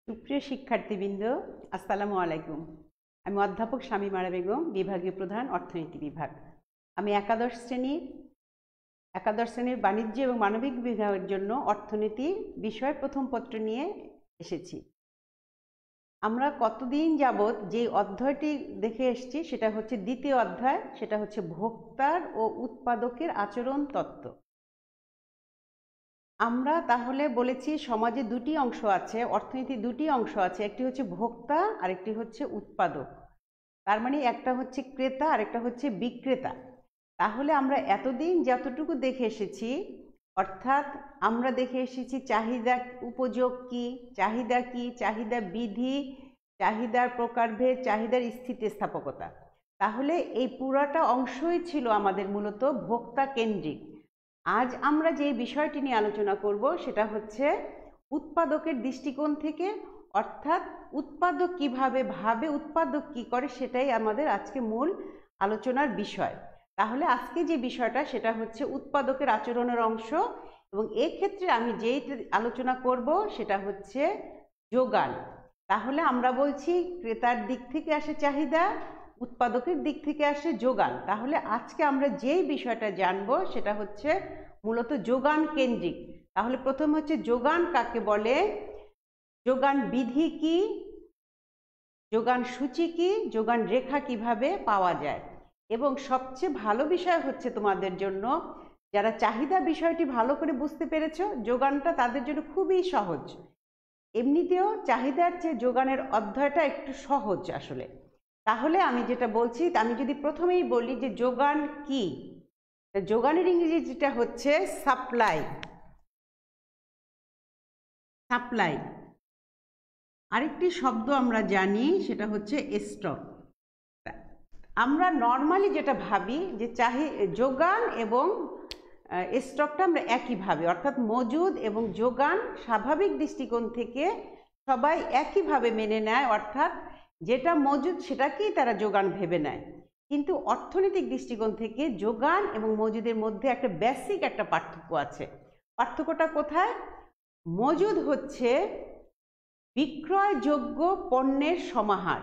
সুপ্রিয় শিক্ষার্থীবৃন্দ, আসসালামু আলাইকুম। আমি অধ্যাপক শামীমারা বেগম, বিভাগীয় প্রধান, অর্থনীতি বিভাগ। আমি একাদশ শ্রেণীর বাণিজ্য এবং মানবিক বিভাগের জন্য অর্থনীতি বিষয় প্রথম পত্র নিয়ে এসেছি। আমরা কতদিন যাবৎ যে অধ্যায়টি দেখে এসেছি সেটা হচ্ছে দ্বিতীয় অধ্যায়, সেটা হচ্ছে ভোক্তার ও উৎপাদকের আচরণ তত্ত্ব। আমরা তাহলে বলেছি সমাজে দুটি অংশ আছে, অর্থনীতির দুটি অংশ আছে, একটি হচ্ছে ভোক্তা আর একটি হচ্ছে উৎপাদক। তার মানে একটা হচ্ছে ক্রেতা আর একটা হচ্ছে বিক্রেতা। তাহলে আমরা এতদিন যতটুকু দেখে এসেছি, অর্থাৎ আমরা দেখে এসেছি চাহিদা উপযোগ কি, চাহিদা বিধি, চাহিদার প্রকারভেদ, চাহিদার স্থিতিস্থাপকতা। তাহলে এই পুরাটা অংশই ছিল আমাদের মূলত ভোক্তা কেন্দ্রিক। আজ আমরা যে বিষয়টি নিয়ে আলোচনা করব সেটা হচ্ছে উৎপাদকের দৃষ্টিকোণ থেকে, অর্থাৎ উৎপাদক কিভাবে ভাবে, উৎপাদক কি করে, সেটাই আমাদের আজকে মূল আলোচনার বিষয়। তাহলে আজকে যে বিষয়টা সেটা হচ্ছে উৎপাদকের আচরণের অংশ, এবং এক্ষেত্রে আমি যেই আলোচনা করব সেটা হচ্ছে যোগান। তাহলে আমরা বলছি ক্রেতার দিক থেকে আসে চাহিদা, উৎপাদকের দিক থেকে আসে যোগান। তাহলে আজকে আমরা যেই বিষয়টা জানবো সেটা হচ্ছে মূলত যোগান কেন্দ্রিক। তাহলে প্রথম হচ্ছে যোগান কাকে বলে, যোগান বিধি কি, যোগান সূচি কি, যোগান রেখা কিভাবে পাওয়া যায়। এবং সবচেয়ে ভালো বিষয় হচ্ছে তোমাদের জন্য, যারা চাহিদা বিষয়টি ভালো করে বুঝতে পেরেছো, যোগানটা তাদের জন্য খুবই সহজ। এমনিতেও চাহিদার চেয়ে যোগানের অধ্যায়টা একটু সহজ আসলে। তাহলে আমি যেটা বলছি, আমি যদি প্রথমেই বলি যে যোগান কি, যোগানের ইংরেজিটা হচ্ছে সাপ্লাই। আরেকটি শব্দ আমরা জানি সেটা হচ্ছে স্টক। আমরা নর্মালি যেটা ভাবি যে যোগান এবং স্টকটা আমরা একই ভাবি, অর্থাৎ মজুদ এবং যোগান স্বাভাবিক দৃষ্টিকোণ থেকে সবাই একইভাবে মেনে নেয়, অর্থাৎ যেটা মজুদ সেটাকেই তারা যোগান ভেবে নেয়। কিন্তু অর্থনৈতিক দৃষ্টিকোণ থেকে যোগান এবং মজুদের মধ্যে একটা বেসিক একটা পার্থক্য আছে। পার্থক্যটা কোথায়? মজুদ হচ্ছে বিক্রয়যোগ্য পণ্যের সমাহার।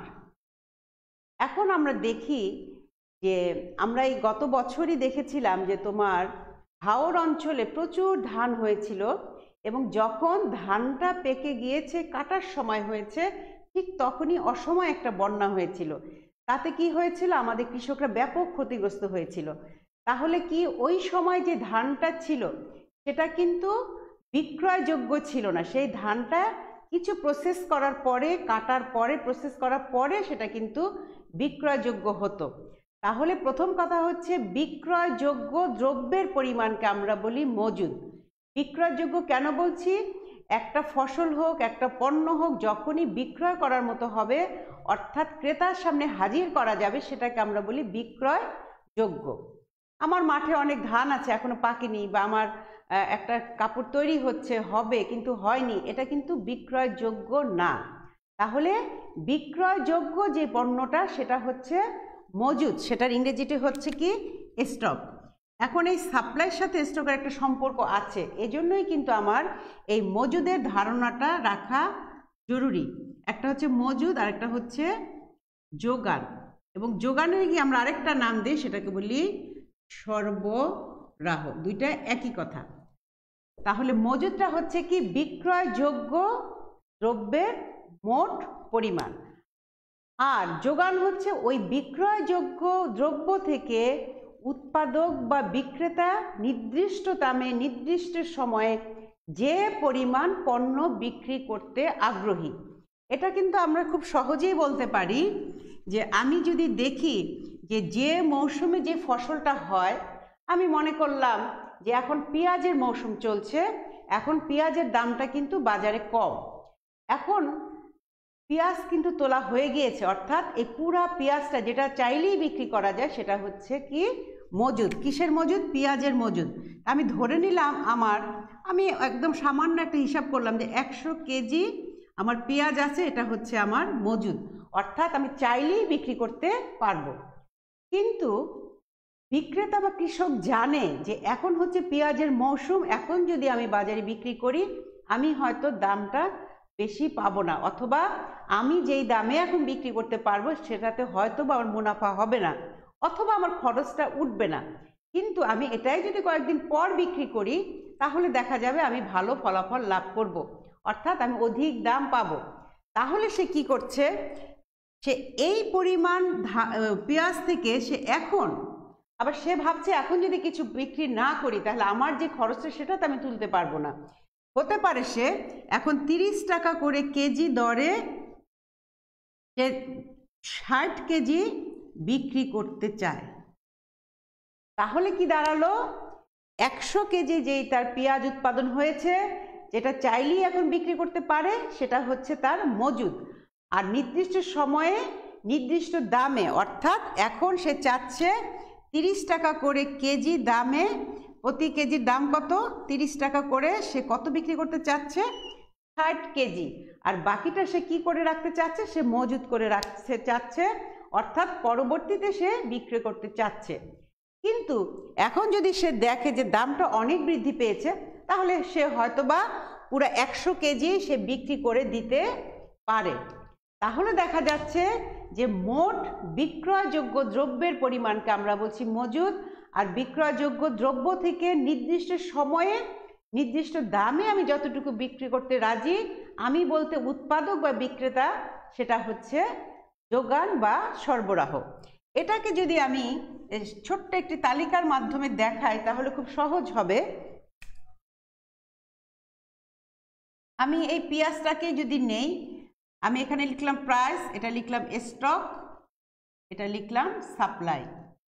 এখন আমরা দেখি যে আমরা এই গত বছরই দেখেছিলাম যে তোমার হাওর অঞ্চলে প্রচুর ধান হয়েছিল, এবং যখন ধানটা পেকে গিয়েছে, কাটার সময় হয়েছে, ঠিক তখনই অসময়ে একটা বন্যা হয়েছিল। তাতে কি হয়েছিল? আমাদের কৃষকরা ব্যাপক ক্ষতিগ্রস্ত হয়েছিল। তাহলে কি ওই সময় যে ধানটা ছিল সেটা কিন্তু বিক্রয়যোগ্য ছিল না। সেই ধানটা কিছু প্রসেস করার পরে, কাটার পরে, প্রসেস করার পরে সেটা কিন্তু বিক্রয়যোগ্য হতো। তাহলে প্রথম কথা হচ্ছে বিক্রয়যোগ্য দ্রব্যের পরিমাণকে আমরা বলি মজুদ। বিক্রয়যোগ্য কেন বলছি? একটা ফসল হোক, একটা পণ্য হোক, যখনই বিক্রয় করার মতো হবে, অর্থাৎ ক্রেতার সামনে হাজির করা যাবে, সেটাকে আমরা বলি বিক্রয়যোগ্য। আমার মাঠে অনেক ধান আছে, এখনো পাকেনি, বা আমার একটা কাপড় তৈরি হচ্ছে, হবে কিন্তু হয়নি, এটা কিন্তু বিক্রয়যোগ্য না। তাহলে বিক্রয়যোগ্য যে পণ্যটা সেটা হচ্ছে মজুদ, সেটার ইংরেজিটি হচ্ছে কি? স্টক। এখন এই সাপ্লাইয়ের সাথে স্টকের একটা সম্পর্ক আছে, এজন্যই কিন্তু আমার এই মজুদের ধারণাটা রাখা জরুরি। একটা হচ্ছে মজুদ আর একটা হচ্ছে যোগান, এবং যোগানের গিয়ে আমরা আরেকটা নাম দিই, সেটাকে বলি সরবরাহ। দুইটা একই কথা। তাহলে মজুদটা হচ্ছে কি? বিক্রয়যোগ্য দ্রব্যের মোট পরিমাণ, আর যোগান হচ্ছে ওই বিক্রয়যোগ্য দ্রব্য থেকে উৎপাদক বা বিক্রেতা নির্দিষ্ট দামে নির্দিষ্ট সময়ে যে পরিমাণ পণ্য বিক্রি করতে আগ্রহী। এটা কিন্তু আমরা খুব সহজেই বলতে পারি যে আমি যদি দেখি যে মৌসুমে যে ফসলটা হয়, আমি মনে করলাম যে এখন পেঁয়াজের মৌসুম চলছে, এখন পেঁয়াজের দামটা কিন্তু বাজারে কম। এখন পেঁয়াজ কিন্তু তোলা হয়ে গিয়েছে, অর্থাৎ এই পুরা পেঁয়াজটা যেটা চাইলেই বিক্রি করা যায় সেটা হচ্ছে কি? মজুদ। কিসের মজুদ? পেঁয়াজের মজুদ। আমি ধরে নিলাম আমি একদম সামান্য একটা হিসাব করলাম যে 100 কেজি আমার পেঁয়াজ আছে, এটা হচ্ছে আমার মজুদ, অর্থাৎ আমি চাইলেই বিক্রি করতে পারবো। কিন্তু বিক্রেতা বা কৃষক জানে যে এখন হচ্ছে পেঁয়াজের মৌসুম, এখন যদি আমি বাজারে বিক্রি করি, আমি হয়তো দামটা বেশি পাবো না, অথবা আমি যেই দামে এখন বিক্রি করতে পারবো সেটাতে হয়তো বা আমার মুনাফা হবে না, অথবা আমার খরচটা উঠবে না। কিন্তু আমি এটাই যদি কয়েকদিন পর বিক্রি করি তাহলে দেখা যাবে আমি ভালো ফলাফল লাভ করব, অর্থাৎ আমি অধিক দাম পাবো। তাহলে সে কি করছে, সে এই পরিমাণ পেঁয়াজ থেকে সে এখন আবার সে ভাবছে এখন যদি কিছু বিক্রি না করি তাহলে আমার যে খরচটা সেটা তো আমি তুলতে পারবো না। হতে পারে সে এখন 30 টাকা করে কেজি দরে সে 60 কেজি বিক্রি করতে চায়। তাহলে কি দাঁড়ালো, 100 কেজি যেই তার পেঁয়াজ উৎপাদন হয়েছে, যেটা চাইলেই এখন বিক্রি করতে পারে, সেটা হচ্ছে তার মজুদ। আর নির্দিষ্ট সময়ে নির্দিষ্ট দামে, অর্থাৎ এখন সে চাচ্ছে 30 টাকা করে কেজি দামে, প্রতি কেজির দাম কত, 30 টাকা করে, সে কত বিক্রি করতে চাচ্ছে, 60 কেজি। আর বাকিটা সে কি করে রাখতে চাচ্ছে, সে মজুদ করে রাখতে চাচ্ছে, অর্থাৎ পরবর্তীতে সে বিক্রি করতে চাচ্ছে। কিন্তু এখন যদি সে দেখে যে দামটা অনেক বৃদ্ধি পেয়েছে তাহলে সে হয়তোবা পুরো 100 কেজি সে বিক্রি করে দিতে পারে। তাহলে দেখা যাচ্ছে যে মোট বিক্রয়যোগ্য দ্রব্যের পরিমাণকে আমরা বলছি মজুদ, আর বিক্রয়যোগ্য দ্রব্য থেকে নির্দিষ্ট সময়ে নির্দিষ্ট দামে আমি যতটুকু বিক্রি করতে রাজি, আমি বলতে উৎপাদক বা বিক্রেতা, সেটা হচ্ছে যোগান বা সরবরাহ। এটাকে যদি আমি ছোট্ট একটি তালিকার মাধ্যমে দেখাই তাহলে খুব সহজ হবে। আমি এই পেঁয়াজটাকে যদি নেই, আমি এখানে লিখলাম প্রাইস, এটা লিখলাম স্টক, এটা লিখলাম সাপ্লাই।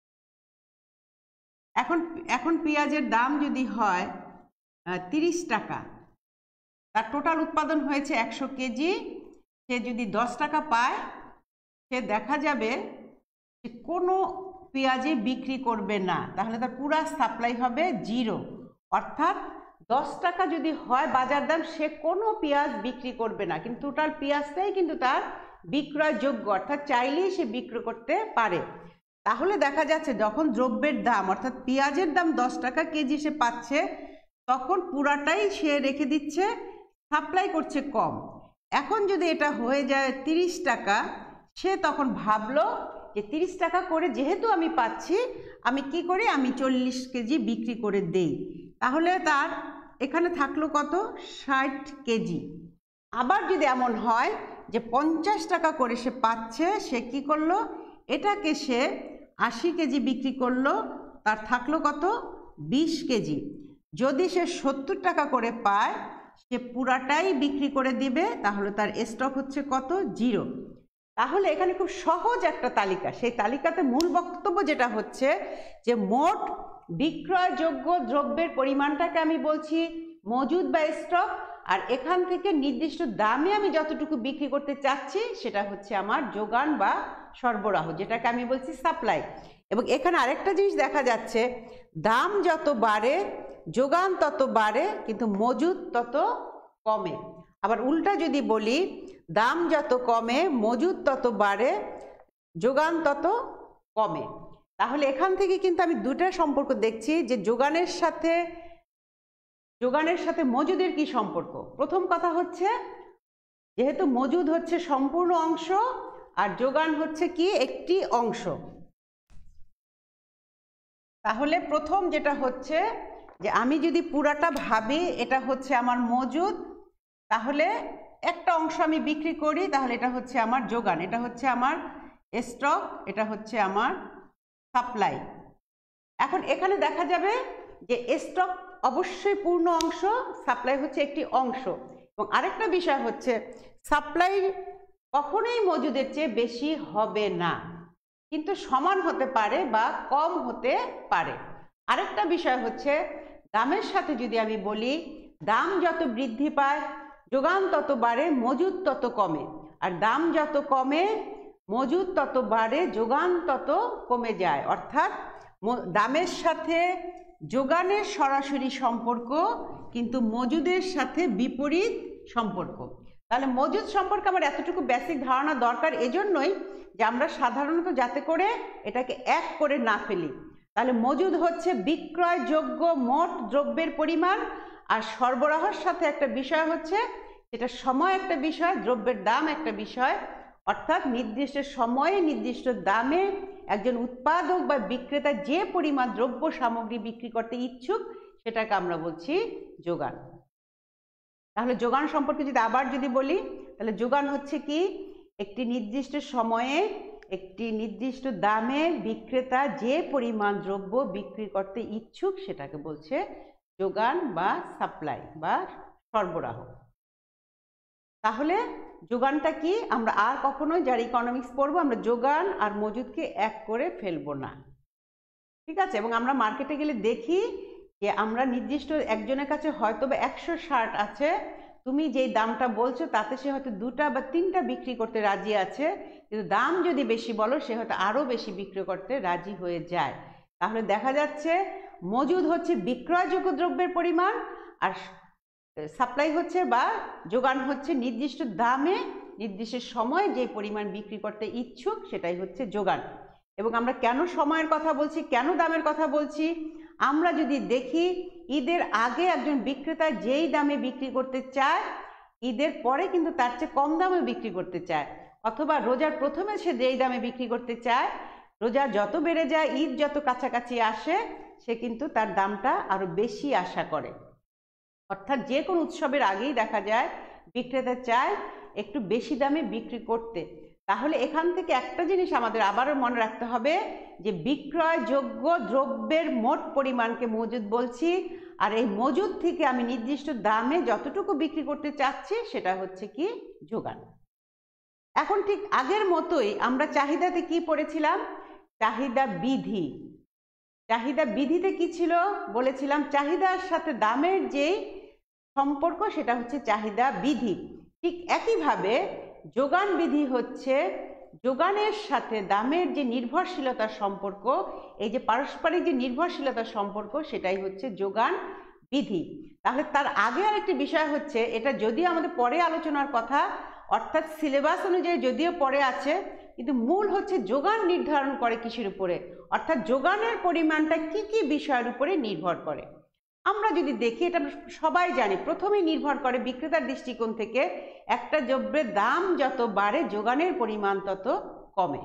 এখন পেঁয়াজের দাম যদি হয় 30 টাকা, তার টোটাল উৎপাদন হয়েছে 100 কেজি, সে যদি 10 টাকা পায়, সে দেখা যাবে যে কোনো পেঁয়াজে বিক্রি করবে না, তাহলে তার পুরা সাপ্লাই হবে 0। অর্থাৎ 10 টাকা যদি হয় বাজার দাম, সে কোনো পেঁয়াজ বিক্রি করবে না, কিন্তু টোটাল পেঁয়াজটাই কিন্তু তার বিক্রয়যোগ্য, অর্থাৎ চাইলেই সে বিক্রি করতে পারে। তাহলে দেখা যাচ্ছে যখন দ্রব্যের দাম অর্থাৎ পেঁয়াজের দাম 10 টাকা কেজি সে পাচ্ছে, তখন পুরাটাই সে রেখে দিচ্ছে, সাপ্লাই করছে কম। এখন যদি এটা হয়ে যায় 30 টাকা, সে তখন ভাবলো যে 30 টাকা করে যেহেতু আমি পাচ্ছি, আমি কি করি, আমি 40 কেজি বিক্রি করে দেই। তাহলে তার এখানে থাকলো কত, 60 কেজি। আবার যদি এমন হয় যে 50 টাকা করে সে পাচ্ছে, সে কি করলো, এটাকে সে 80 কেজি বিক্রি করলো, তার থাকলো কত, 20 কেজি। যদি সে 70 টাকা করে পায়, সে পুরাটাই বিক্রি করে দিবে, তাহলে তার স্টক হচ্ছে কত, 0। তাহলে এখানে খুব সহজ একটা তালিকা, সেই তালিকাতে মূল বক্তব্য যেটা হচ্ছে যে মোট বিক্রয়যোগ্য দ্রব্যের পরিমাণটাকে আমি বলছি মজুদ বা স্টক, আর এখান থেকে নির্দিষ্ট দামে আমি যতটুকু বিক্রি করতে চাচ্ছি সেটা হচ্ছে আমার যোগান বা সরবরাহ, যেটাকে আমি বলছি সাপ্লাই। এবং এখানে আরেকটা জিনিস দেখা যাচ্ছে, দাম যত বাড়ে যোগান তত বাড়ে, কিন্তু মজুদ তত কমে। আবার উল্টা যদি বলি, দাম যত কমে মজুদ তত বাড়ে, যোগান তত কমে। তাহলে এখান থেকে কিন্তু আমি দুটা সম্পর্ক দেখছি, যে যোগানের সাথে মজুদের কি সম্পর্ক। প্রথম কথা হচ্ছে, যেহেতু মজুদ হচ্ছে সম্পূর্ণ অংশ আর যোগান হচ্ছে কি একটি অংশ, তাহলে প্রথম যেটা হচ্ছে যে আমি যদি পুরাটা ভাবি এটা হচ্ছে আমার মজুদ, তাহলে একটা অংশ আমি বিক্রি করি, তাহলে এটা হচ্ছে আমার যোগান, এটা হচ্ছে আমার স্টক, এটা হচ্ছে আমার সাপ্লাই। এখন এখানে দেখা যাবে যে স্টক অবশ্যই পূর্ণ অংশ, সাপ্লাই হচ্ছে একটি অংশ। এবং আরেকটা বিষয় হচ্ছে, সাপ্লাই কখনোই মজুদের চেয়ে বেশি হবে না, কিন্তু সমান হতে পারে বা কম হতে পারে। আরেকটা বিষয় হচ্ছে, দামের সাথে যদি আমি বলি, দাম যত বৃদ্ধি পায় যোগান তত বাড়ে, মজুদ তত কমে, আর দাম যত কমে মজুদ তত বাড়ে, যোগান তত কমে যায়। অর্থাৎ দামের সাথে যোগানের সরাসরি সম্পর্ক, কিন্তু মজুদের সাথে বিপরীত সম্পর্ক। তাহলে মজুদ সম্পর্কে আমার এতটুকু বেসিক ধারণা দরকার, এজন্যই যে আমরা সাধারণত যাতে করে এটাকে এক করে না ফেলি। তাহলে মজুদ হচ্ছে বিক্রয়যোগ্য মোট দ্রব্যের পরিমাণ, আর সরবরাহের সাথে একটা বিষয় হচ্ছে সেটা সময় একটা বিষয়, দ্রব্যের দাম একটা বিষয়, অর্থাৎ নির্দিষ্ট সময়ে নির্দিষ্ট দামে একজন উৎপাদক বা বিক্রেতা যে পরিমাণ দ্রব্য সামগ্রী বিক্রি করতে ইচ্ছুক সেটাকে আমরা বলছি যোগান। তাহলে যোগান সম্পর্কে যদি আবার বলি, তাহলে যোগান হচ্ছে কি, একটি নির্দিষ্ট সময়ে একটি নির্দিষ্ট দামে বিক্রেতা যে পরিমাণ দ্রব্য বিক্রি করতে ইচ্ছুক সেটাকে বলছে যোগান বা সাপ্লাই বা সরবরাহ। তাহলে যোগানটা কি, আমরা আর কখনোই যারা ইকোনমিক্স পড়বো আমরা যোগান আর মজুদকে এক করে ফেলবো না, ঠিক আছে। এবং আমরা মার্কেটে গেলে দেখি যে আমরা নির্দিষ্ট একজনের কাছে হয়তো বা 100 শার্ট আছে, তুমি যেই দামটা বলছো তাতে সে হয়তো 2টা বা 3টা বিক্রি করতে রাজি আছে, কিন্তু দাম যদি বেশি বলো সে হয়তো আরও বেশি বিক্রি করতে রাজি হয়ে যায়। তাহলে দেখা যাচ্ছে মজুদ হচ্ছে বিক্রয়যোগ্য দ্রব্যের পরিমাণ, আর সাপ্লাই হচ্ছে বা যোগান হচ্ছে নির্দিষ্ট দামে নির্দিষ্ট সময়ে যে পরিমাণ বিক্রি করতে ইচ্ছুক সেটাই হচ্ছে যোগান। এবং আমরা কেন সময়ের কথা বলছি, কেন দামের কথা বলছি, আমরা যদি দেখি ঈদের আগে একজন বিক্রেতা যেই দামে বিক্রি করতে চায় ঈদের পরে কিন্তু তার চেয়ে কম দামে বিক্রি করতে চায়, অথবা রোজার প্রথমে সে যেই দামে বিক্রি করতে চায় রোজা যত বেড়ে যায় ঈদ যত কাছাকাছি আসে সে কিন্তু তার দামটা আরো বেশি আশা করে। অর্থাৎ যে কোনো উৎসবের আগেই দেখা যায় বিক্রেতা চায় একটু বেশি দামে বিক্রি করতে। তাহলে এখান থেকে একটা জিনিস আমাদের আবারও মনে রাখতে হবে যে বিক্রয়যোগ্য দ্রব্যের মোট পরিমাণকে মজুদ বলছি, আর এই মজুদ থেকে আমি নির্দিষ্ট দামে যতটুকু বিক্রি করতে চাচ্ছি সেটা হচ্ছে কি যোগান। এখন ঠিক আগের মতোই আমরা চাহিদাতে কি পড়েছিলাম, চাহিদা বিধি। চাহিদা বিধিতে কি ছিল বলেছিলাম, চাহিদার সাথে দামের যে সম্পর্ক সেটা হচ্ছে চাহিদা বিধি। ঠিক একইভাবে যোগান বিধি হচ্ছে যোগানের সাথে দামের যে নির্ভরশীলতার সম্পর্ক, এই যে পারস্পরিক যে নির্ভরশীলতার সম্পর্ক সেটাই হচ্ছে যোগান বিধি। তাহলে তার আগে আরেকটি বিষয় হচ্ছে, এটা যদিও আমাদের পরে আলোচনার কথা, অর্থাৎ সিলেবাস অনুযায়ী যদিও পরে আছে, কিন্তু মূল হচ্ছে যোগান নির্ধারণ করে কিসের উপরে, অর্থাৎ যোগানের পরিমাণটা কি কি বিষয়ের উপরে নির্ভর করে। আমরা যদি দেখি এটা সবাই জানি, প্রথমেই নির্ভর করে বিক্রেতার দৃষ্টিকোণ থেকে একটা দ্রব্যের দাম যত বাড়ে যোগানের পরিমাণ তত কমে।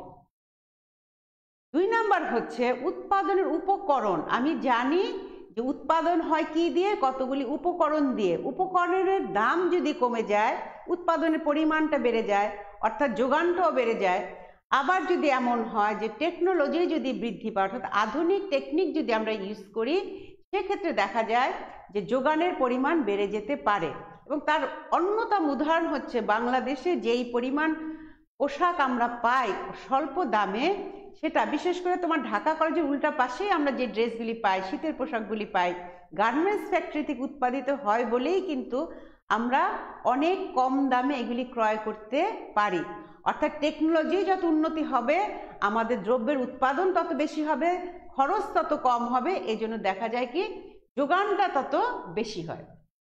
2 নাম্বার হচ্ছে উৎপাদনের উপকরণ। আমি জানি যে উৎপাদন হয় কি দিয়ে, কতগুলি উপকরণ দিয়ে। উপকরণের দাম যদি কমে যায় উৎপাদনের পরিমাণটা বেড়ে যায়, অর্থাৎ যোগানটাও বেড়ে যায়। আবার যদি এমন হয় যে টেকনোলজি যদি বৃদ্ধি পায়, অর্থাৎ আধুনিক টেকনিক যদি আমরা ইউজ করি, সেক্ষেত্রে দেখা যায় যে যোগানের পরিমাণ বেড়ে যেতে পারে। এবং তার অন্যতম উদাহরণ হচ্ছে বাংলাদেশে যেই পরিমাণ পোশাক আমরা পাই স্বল্প দামে, সেটা বিশেষ করে তোমার ঢাকা কলেজের উল্টা পাশেই আমরা যে ড্রেসগুলি পাই, শীতের পোশাকগুলি পাই, গার্মেন্টস ফ্যাক্টরি থেকে উৎপাদিত হয় বলেই কিন্তু আমরা অনেক কম দামে এগুলি ক্রয় করতে পারি। অর্থাৎ টেকনোলজি যত উন্নতি হবে আমাদের দ্রব্যের উৎপাদন তত বেশি হবে, খরচ তত কম হবে, এই জন্য দেখা যায় কি যোগানটা তত বেশি হয়।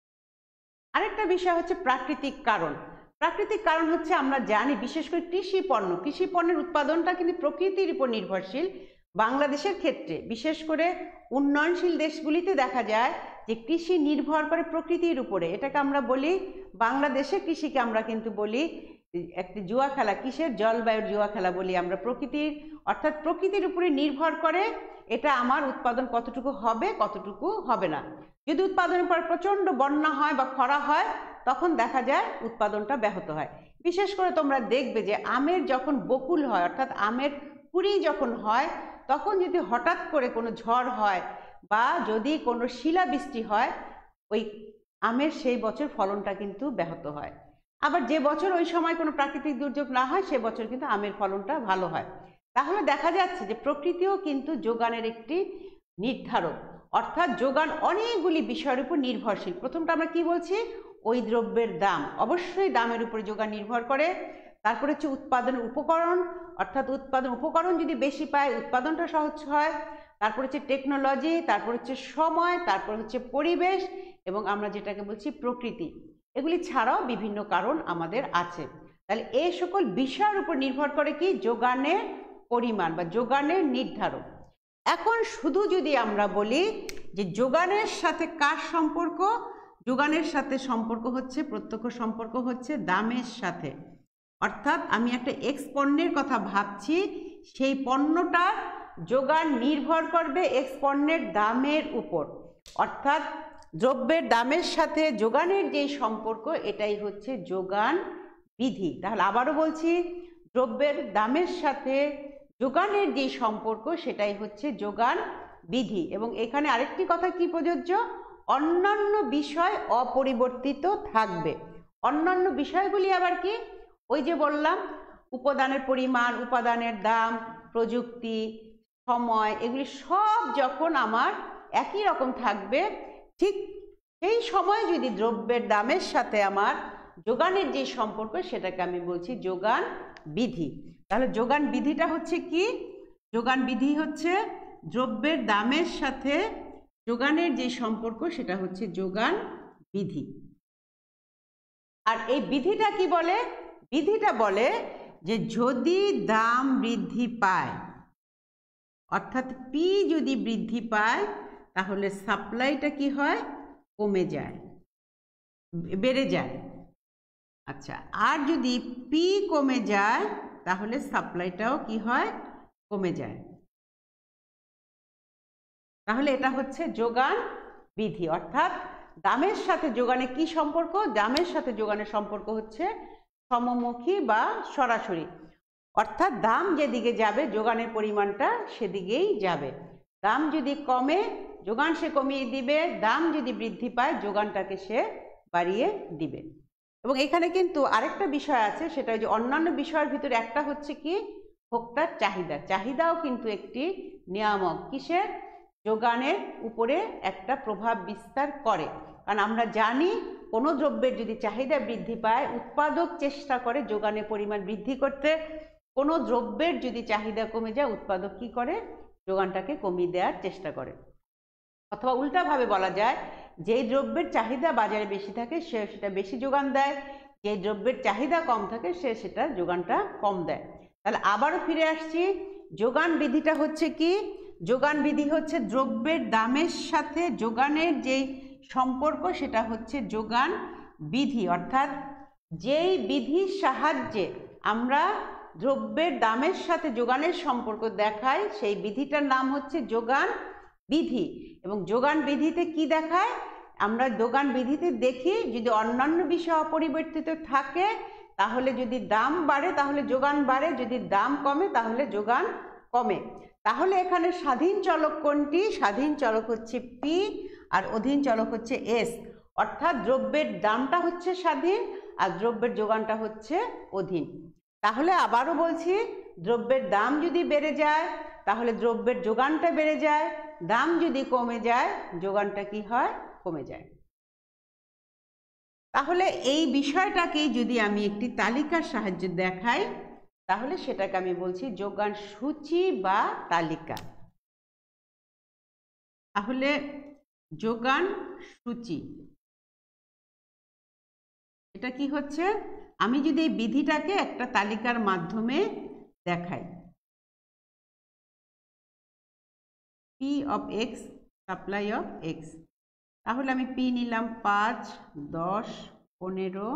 আরেকটা বিষয় হচ্ছে প্রাকৃতিক কারণ। প্রাকৃতিক কারণ হচ্ছে আমরা জানি বিশেষ করে কৃষি পণ্যের উৎপাদনটা কিন্তু প্রকৃতির উপর নির্ভরশীল। বাংলাদেশের ক্ষেত্রে বিশেষ করে উন্নয়নশীল দেশগুলিতে দেখা যায় যে কৃষি নির্ভর করে প্রকৃতির উপরে। এটাকে আমরা বলি বাংলাদেশের কৃষিকে আমরা কিন্তু বলি একটি জুয়া খেলা, কিসের জলবায়ুর জুয়া খেলা বলি আমরা। প্রকৃতির অর্থাৎ প্রকৃতির উপরে নির্ভর করে এটা আমার উৎপাদন কতটুকু হবে কতটুকু হবে না। যদি উৎপাদনের পর প্রচণ্ড বন্যা হয় বা খরা হয় তখন দেখা যায় উৎপাদনটা ব্যাহত হয়। বিশেষ করে তোমরা দেখবে যে আমের যখন বকুল হয় অর্থাৎ আমের কুড়ি যখন হয় তখন যদি হঠাৎ করে কোনো ঝড় হয় বা যদি কোনো শিলাবৃষ্টি হয় ওই আমের সেই বছর ফলনটা কিন্তু ব্যাহত হয়। আবার যে বছর ওই সময় কোনো প্রাকৃতিক দুর্যোগ না হয় সে বছর কিন্তু আমের ফলনটা ভালো হয়। তাহলে দেখা যাচ্ছে যে প্রকৃতিও কিন্তু যোগানের একটি নির্ধারক, অর্থাৎ যোগান অনেকগুলি বিষয়ের উপর নির্ভরশীল। প্রথমটা আমরা কি বলছি, ওই দ্রব্যের দাম, অবশ্যই দামের উপরে যোগান নির্ভর করে। তারপর হচ্ছে উৎপাদনের উপকরণ, অর্থাৎ উৎপাদন উপকরণ যদি বেশি পায় উৎপাদনটা সহজ হয়। তারপর হচ্ছে টেকনোলজি, তারপর হচ্ছে সময়, তারপর হচ্ছে পরিবেশ এবং আমরা যেটাকে বলছি প্রকৃতি। এগুলি ছাড়াও বিভিন্ন কারণ আমাদের আছে। তাহলে এই সকল বিষয়ের উপর নির্ভর করে কি যোগানের পরিমাণ বা যোগানের নির্ধারক। এখন শুধু যদি আমরা বলি যে যোগানের সাথে কার সম্পর্ক, যোগানের সাথে সম্পর্ক হচ্ছে, প্রত্যক্ষ সম্পর্ক হচ্ছে দামের সাথে। অর্থাৎ আমি একটা এক্স পণ্যের কথা ভাবছি, সেই পণ্যটার যোগান নির্ভর করবে এক্স পণ্যের দামের উপর। অর্থাৎ দ্রব্যের দামের সাথে যোগানের যেই সম্পর্ক, এটাই হচ্ছে যোগান বিধি। তাহলে আবারও বলছি, দ্রব্যের দামের সাথে যোগানের যে সম্পর্ক, সেটাই হচ্ছে যোগান বিধি। এবং এখানে আরেকটি কথা কি প্রযোজ্য, অন্যান্য বিষয় অপরিবর্তিত থাকবে। অন্যান্য বিষয়গুলি আবার কি, ওই যে বললাম, উপাদানের পরিমাণ, উপাদানের দাম, প্রযুক্তি, সময়, এগুলি সব যখন আমার একই রকম থাকবে, ঠিক সেই সময় যদি দ্রব্যের দামের সাথে আমার যোগানের যে সম্পর্ক, সেটাকে আমি বলছি যোগান বিধি। তাহলে যোগান বিধিটা হচ্ছে কি, যোগান বিধি হচ্ছে দ্রব্যের দামের সাথে যোগানের যে সম্পর্ক, সেটা হচ্ছে যোগান বিধি। আর এই বিধিটা কি বলে, বিধিটা বলে যে যদি দাম বৃদ্ধি পায়, অর্থাৎ পি যদি বৃদ্ধি পায়, তাহলে সাপ্লাইটা কি হয়, কমে যায়, বেড়ে যায়। আচ্ছা, আর যদি পি কমে যায়, তাহলে সাপ্লাইটাও কি হয়, কমে যায়। তাহলে এটা হচ্ছে যোগান বিধি। অর্থাৎ দামের সাথে যোগানে কি সম্পর্ক, দামের সাথে যোগানের সম্পর্ক হচ্ছে সমমুখী বা সরাসরি। অর্থাৎ দাম যেদিকে যাবে, যোগানের পরিমাণটা সেদিকেই যাবে। দাম যদি কমে, যোগান সে কমিয়ে দিবে, দাম যদি বৃদ্ধি পায়, যোগানটাকে সে বাড়িয়ে দিবে। এবং এখানে কিন্তু আরেকটা বিষয় আছে, সেটা যে অন্যান্য বিষয়ের ভিতরে একটা হচ্ছে কি, ভোক্তার চাহিদা। চাহিদাও কিন্তু একটি নিয়ামক, কিসের, যোগানের উপরে একটা প্রভাব বিস্তার করে। কারণ আমরা জানি, কোনো দ্রব্যের যদি চাহিদা বৃদ্ধি পায়, উৎপাদক চেষ্টা করে যোগানের পরিমাণ বৃদ্ধি করতে। কোনো দ্রব্যের যদি চাহিদা কমে যায়, উৎপাদক কি করে, যোগানটাকে কমিয়ে দেওয়ার চেষ্টা করে। অথবা উল্টাভাবে বলা যায়, যেই দ্রব্যের চাহিদা বাজারে বেশি থাকে, সে সেটা বেশি যোগান দেয়, যে দ্রব্যের চাহিদা কম থাকে, সে সেটা যোগানটা কম দেয়। তাহলে আবারও ফিরে আসছি, যোগান বিধিটা হচ্ছে কি, যোগান বিধি হচ্ছে দ্রব্যের দামের সাথে যোগানের যেই সম্পর্ক, সেটা হচ্ছে যোগান বিধি। অর্থাৎ যেই বিধির সাহায্যে আমরা দ্রব্যের দামের সাথে যোগানের সম্পর্ক দেখাই, সেই বিধিটার নাম হচ্ছে যোগান বিধি। এবং যোগান বিধিতে কি দেখায়, আমরা যোগান বিধিতে দেখি, যদি অন্যান্য বিষয় অপরিবর্তিত থাকে, তাহলে যদি দাম বাড়ে তাহলে যোগান বাড়ে, যদি দাম কমে তাহলে যোগান কমে। তাহলে এখানে স্বাধীন চলক কোনটি, স্বাধীন চলক হচ্ছে পি, আর অধীন চলক হচ্ছে এস। অর্থাৎ দ্রব্যের দামটা হচ্ছে স্বাধীন, আর দ্রব্যের যোগানটা হচ্ছে অধীন। তাহলে আবারও বলছি, দ্রব্যের দাম যদি বেড়ে যায়, তাহলে দ্রব্যের যোগানটা বেড়ে যায়, দাম যদি কমে যায়, যোগানটা কি হয়, কমে যায়। তাহলে এই বিষয়টাকেই যদি আমি একটি তালিকার সাহায্যে দেখাই, তাহলে সেটাকে আমি বলছি যোগান সূচি বা তালিকা। তাহলে যোগান সূচি এটা কি হচ্ছে, আমি যদি এই বিধিটাকে একটা তালিকার মাধ্যমে দেখাই, P of X, supply of X, তাহলে আমি পি নিলাম 5, 10, 15,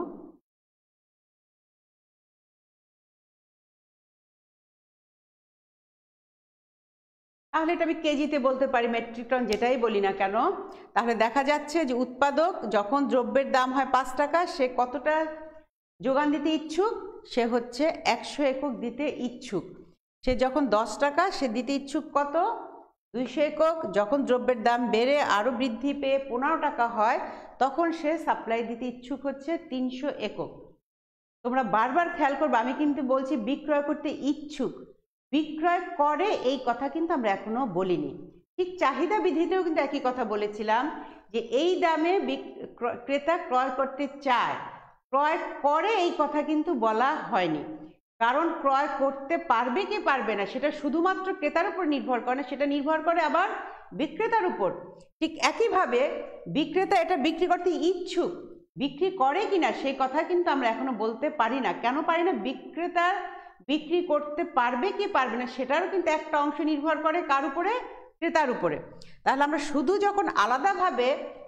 তাহলে এটা আমি কেজিতে বলতে পারি, মেট্রিক টন যেটাই বলি না কেন। তাহলে দেখা যাচ্ছে যে উৎপাদক যখন দ্রব্যের দাম হয় 5 টাকা, সে কতটা যোগান দিতে ইচ্ছুক, সে হচ্ছে 100 একক দিতে ইচ্ছুক। সে যখন 10 টাকা, সে দিতে ইচ্ছুক কত, 200 একক। যখন দ্রব্যের দাম বেড়ে আরও বৃদ্ধি পেয়ে 15 টাকা হয়, তখন সে সাপ্লাই দিতে ইচ্ছুক হচ্ছে 300 একক। তোমরা বারবার খেয়াল করবে, আমি কিন্তু বলছি বিক্রয় করতে ইচ্ছুক, বিক্রয় করে এই কথা কিন্তু আমরা এখনো বলিনি। ঠিক চাহিদা বিধিতেও কিন্তু একই কথা বলেছিলাম, যে এই দামে ক্রেতা ক্রয় করতে চায়, ক্রয় করে এই কথা কিন্তু বলা হয়নি। কারণ ক্রয় করতে পারবে কি পারবে না, সেটা শুধুমাত্র ক্রেতার উপর নির্ভর করে না, সেটা নির্ভর করে আবার বিক্রেতার উপর। ঠিক একইভাবে বিক্রেতা এটা বিক্রি করতে ইচ্ছুক, বিক্রি করে কিনা সেই কথা কিন্তু আমরা এখনো বলতে পারি না। কেন পারি না, বিক্রেতার বিক্রি করতে পারবে কি পারবে না, সেটারও কিন্তু একটা অংশ নির্ভর করে কার উপরে, ক্রেতার উপরে। তাহলে আমরা শুধু যখন আলাদাভাবে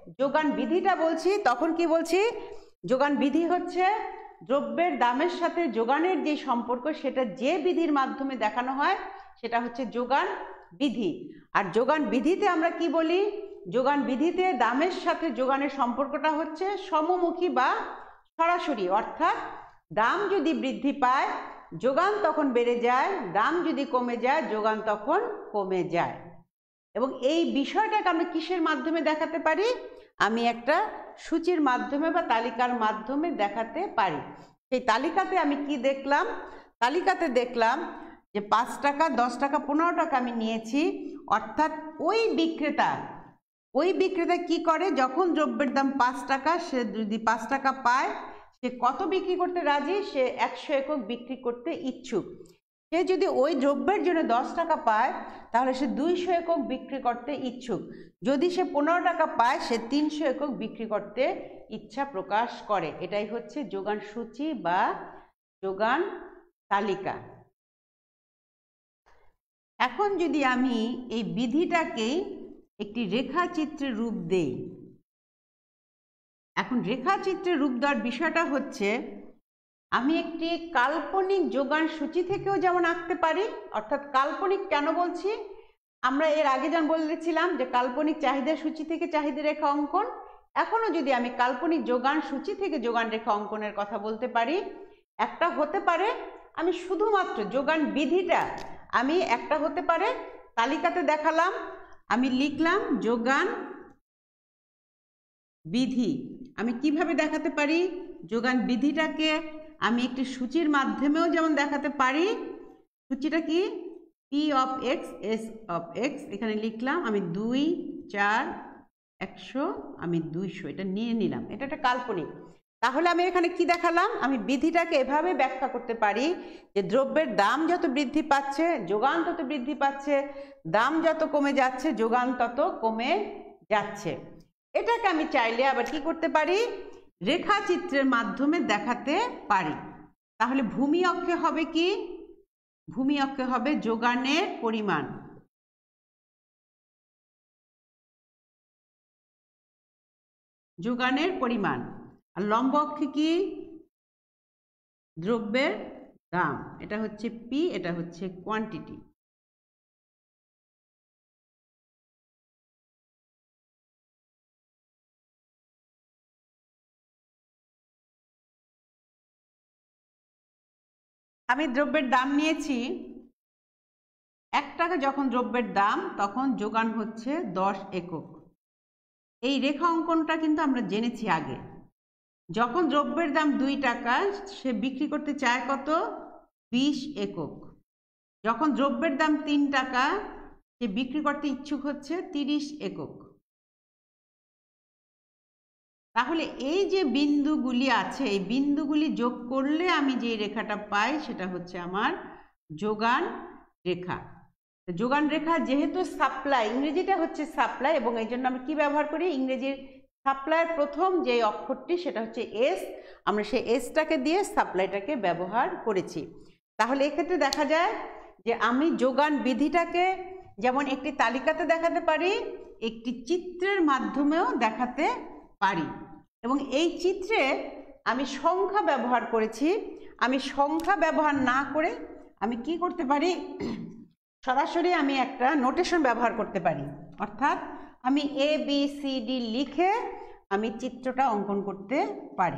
যোগান বিধিটা বলছি তখন কি বলছি, যোগান বিধি হচ্ছে দ্রব্যের দামের সাথে যোগানের যে সম্পর্ক সেটা যে বিধির মাধ্যমে দেখানো হয় সেটা হচ্ছে যোগান বিধি। আর যোগান বিধিতে আমরা কি বলি, যোগান বিধিতে দামের সাথে যোগানের সম্পর্কটা হচ্ছে সমমুখী বা সরাসরি, অর্থাৎ দাম যদি বৃদ্ধি পায় যোগান তখন বেড়ে যায়, দাম যদি কমে যায় যোগান তখন কমে যায়। এবং এই বিষয়টাকে আমরা কিসের মাধ্যমে দেখাতে পারি, আমি একটা সূচির মাধ্যমে বা তালিকার মাধ্যমে দেখাতে পারি। সেই তালিকাতে আমি কি দেখলাম, তালিকাতে দেখলাম যে 5 টাকা 10 টাকা 15 টাকা আমি নিয়েছি, অর্থাৎ ওই বিক্রেতা কি করে, যখন দ্রব্যের দাম 5 টাকা সে যদি 5 টাকা পায় সে কত বিক্রি করতে রাজি, সে 100 একক বিক্রি করতে ইচ্ছুক। সে যদি ওই দ্রব্যের জন্য 10 টাকা পায় তাহলে সে 200 একক বিক্রি করতে ইচ্ছুক। যদি সে 15 টাকা পায় সে 300 একক বিক্রি করতে ইচ্ছা প্রকাশ করে। এটাই হচ্ছে যোগান সূচি বা যোগান তালিকা। এখন যদি আমি এই বিধিটাকে একটি রেখাচিত্রের রূপ দেই, এখন রেখাচিত্রের রূপ দেওয়ার বিষয়টা হচ্ছে আমি একটি কাল্পনিক যোগান সূচি থেকেও যেমন আঁকতে পারি, অর্থাৎ কাল্পনিক কেন বলছি, আমরা এর আগে যেমন বলেছিলাম যে কাল্পনিক চাহিদা সূচি থেকে চাহিদা রেখা অঙ্কন, এখনো যদি আমি কাল্পনিক যোগান সূচি থেকে যোগান রেখা অঙ্কনের কথা বলতে পারি। একটা হতে পারে আমি শুধুমাত্র যোগান বিধিটা আমি একটা হতে পারে তালিকাতে দেখালাম, আমি লিখলাম যোগান বিধি। আমি কিভাবে দেখাতে পারি, যোগান বিধিটাকে আমি একটি সূচির মাধ্যমেও যেমন দেখাতে পারি। সূচিটা কি, P of X S of X, এখানে লিখলাম আমি 2 4 100 আমি 200, এটা নিয়ে নিলাম, এটা একটা কাল্পনিক। তাহলে আমি এখানে কি দেখালাম, আমি বিধিটাকে এভাবে ব্যাখ্যা করতে পারি যে দ্রব্যের দাম যত বৃদ্ধি পাচ্ছে যোগান তত বৃদ্ধি পাচ্ছে, দাম যত কমে যাচ্ছে যোগান তত কমে যাচ্ছে। এটাকে আমি চাইলে আবার কি করতে পারি, রেখাচিত্রের মাধ্যমে দেখাতে পারি। তাহলে ভূমি অক্ষে হবে কি, ভূমি অক্ষে হবে যোগানের পরিমাণ, যোগানের পরিমাণ, আর লম্ব অক্ষে কি, দ্রব্যের দাম, এটা হচ্ছে পি, এটা হচ্ছে কোয়ান্টিটি। আমি দ্রব্যের দাম নিয়েছি 1 টাকা, যখন দ্রব্যের দাম তখন যোগান হচ্ছে 10 একক। এই রেখা অঙ্কনটা কিন্তু আমরা জেনেছি আগে। যখন দ্রব্যের দাম 2 টাকা সে বিক্রি করতে চায় কত, 20 একক। যখন দ্রব্যের দাম 3 টাকা সে বিক্রি করতে ইচ্ছুক হচ্ছে 30 একক। তাহলে এই যে বিন্দুগুলি আছে এই বিন্দুগুলি যোগ করলে আমি যে রেখাটা পাই সেটা হচ্ছে আমার যোগান রেখা। যোগান রেখা যেহেতু সাপ্লাই, ইংরেজিটা হচ্ছে সাপ্লাই, এবং এই জন্য আমি কি ব্যবহার করি, ইংরেজির সাপ্লাইয়ের প্রথম যে অক্ষরটি সেটা হচ্ছে এস, আমরা সেই এসটাকে দিয়ে সাপ্লাইটাকে ব্যবহার করেছি। তাহলে এক্ষেত্রে দেখা যায় যে আমি যোগান বিধিটাকে যেমন একটি তালিকাতে দেখাতে পারি, একটি চিত্রের মাধ্যমেও দেখাতে পারি। এবং এই চিত্রে আমি সংখ্যা ব্যবহার করেছি। আমি সংখ্যা ব্যবহার না করে আমি কি করতে পারি, সরাসরি আমি একটা নোটেশন ব্যবহার করতে পারি, অর্থাৎ আমি এ বি সি ডি লিখে আমি চিত্রটা অঙ্কন করতে পারি।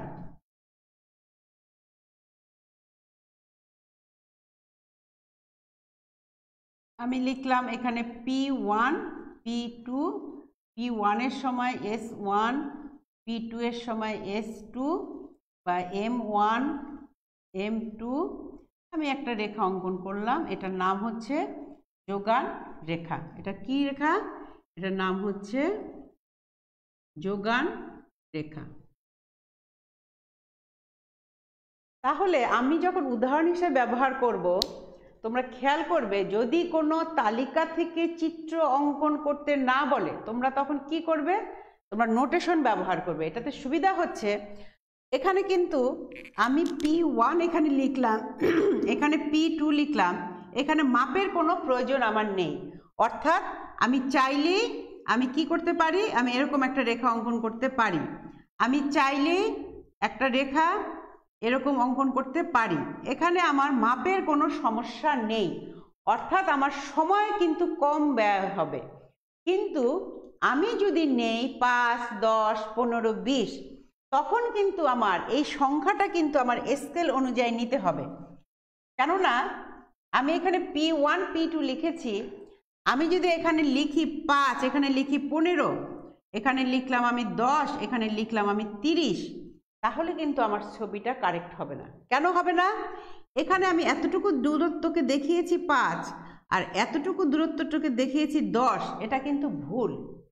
আমি লিখলাম এখানে P1 P2, P1 এর সময় S1, P2 এর সময় S2 বা M1 M2। আমি একটা রেখা অঙ্কন করলাম, এটার নাম হচ্ছে যোগান রেখা। এটা কি রেখা, এটার নাম হচ্ছে যোগান রেখা। তাহলে আমি যখন উদাহরণ হিসেবে ব্যবহার করব, তোমরা খেয়াল করবে যদি কোনো তালিকা থেকে চিত্র অঙ্কন করতে না বলে তোমরা তখন কি করবে, তোমরা নোটেশন ব্যবহার করবে। এটাতে সুবিধা হচ্ছে এখানে কিন্তু আমি P1 এখানে লিখলাম, এখানে P2 লিখলাম, এখানে মাপের কোনো প্রয়োজন আমার নেই। অর্থাৎ আমি চাইলেই আমি কি করতে পারি, আমি এরকম একটা রেখা অঙ্কন করতে পারি। আমি চাইলেই একটা রেখা এরকম অঙ্কন করতে পারি। এখানে আমার মাপের কোনো সমস্যা নেই, অর্থাৎ আমার সময় কিন্তু কম ব্যয় হবে। কিন্তু আমি যদি নেই 5, 10, 15, 20, তখন কিন্তু আমার এই সংখ্যাটা কিন্তু আমার স্কেল অনুযায়ী নিতে হবে। কেননা আমি এখানে P1 P2 লিখেছি, আমি যদি এখানে লিখি 5, এখানে লিখি 15, এখানে লিখলাম আমি 10, এখানে লিখলাম আমি 30, তাহলে কিন্তু আমার ছবিটা কারেক্ট হবে না। কেন হবে না? এখানে আমি এতটুকু দূরত্বকে দেখিয়েছি 5 আর এতটুকু দূরত্বটাকে দেখিয়েছি 10, এটা কিন্তু ভুল।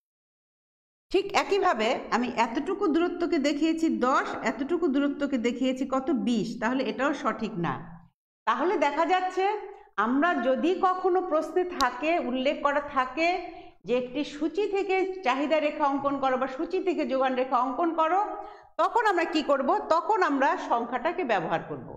ঠিক একইভাবে আমি এতটুকু দূরত্বকে দেখিয়েছি 10, এতটুকু দূরত্বকে দেখিয়েছি কত 20, তাহলে এটাও সঠিক না। তাহলে দেখা যাচ্ছে আমরা যদি কখনো প্রশ্নে থাকে, উল্লেখ করা থাকে যে একটি সূচি থেকে চাহিদা রেখা অঙ্কন করো বা সূচি থেকে যোগান রেখা অঙ্কন করো, তখন আমরা কি করব, তখন আমরা সংখ্যাটাকে ব্যবহার করব।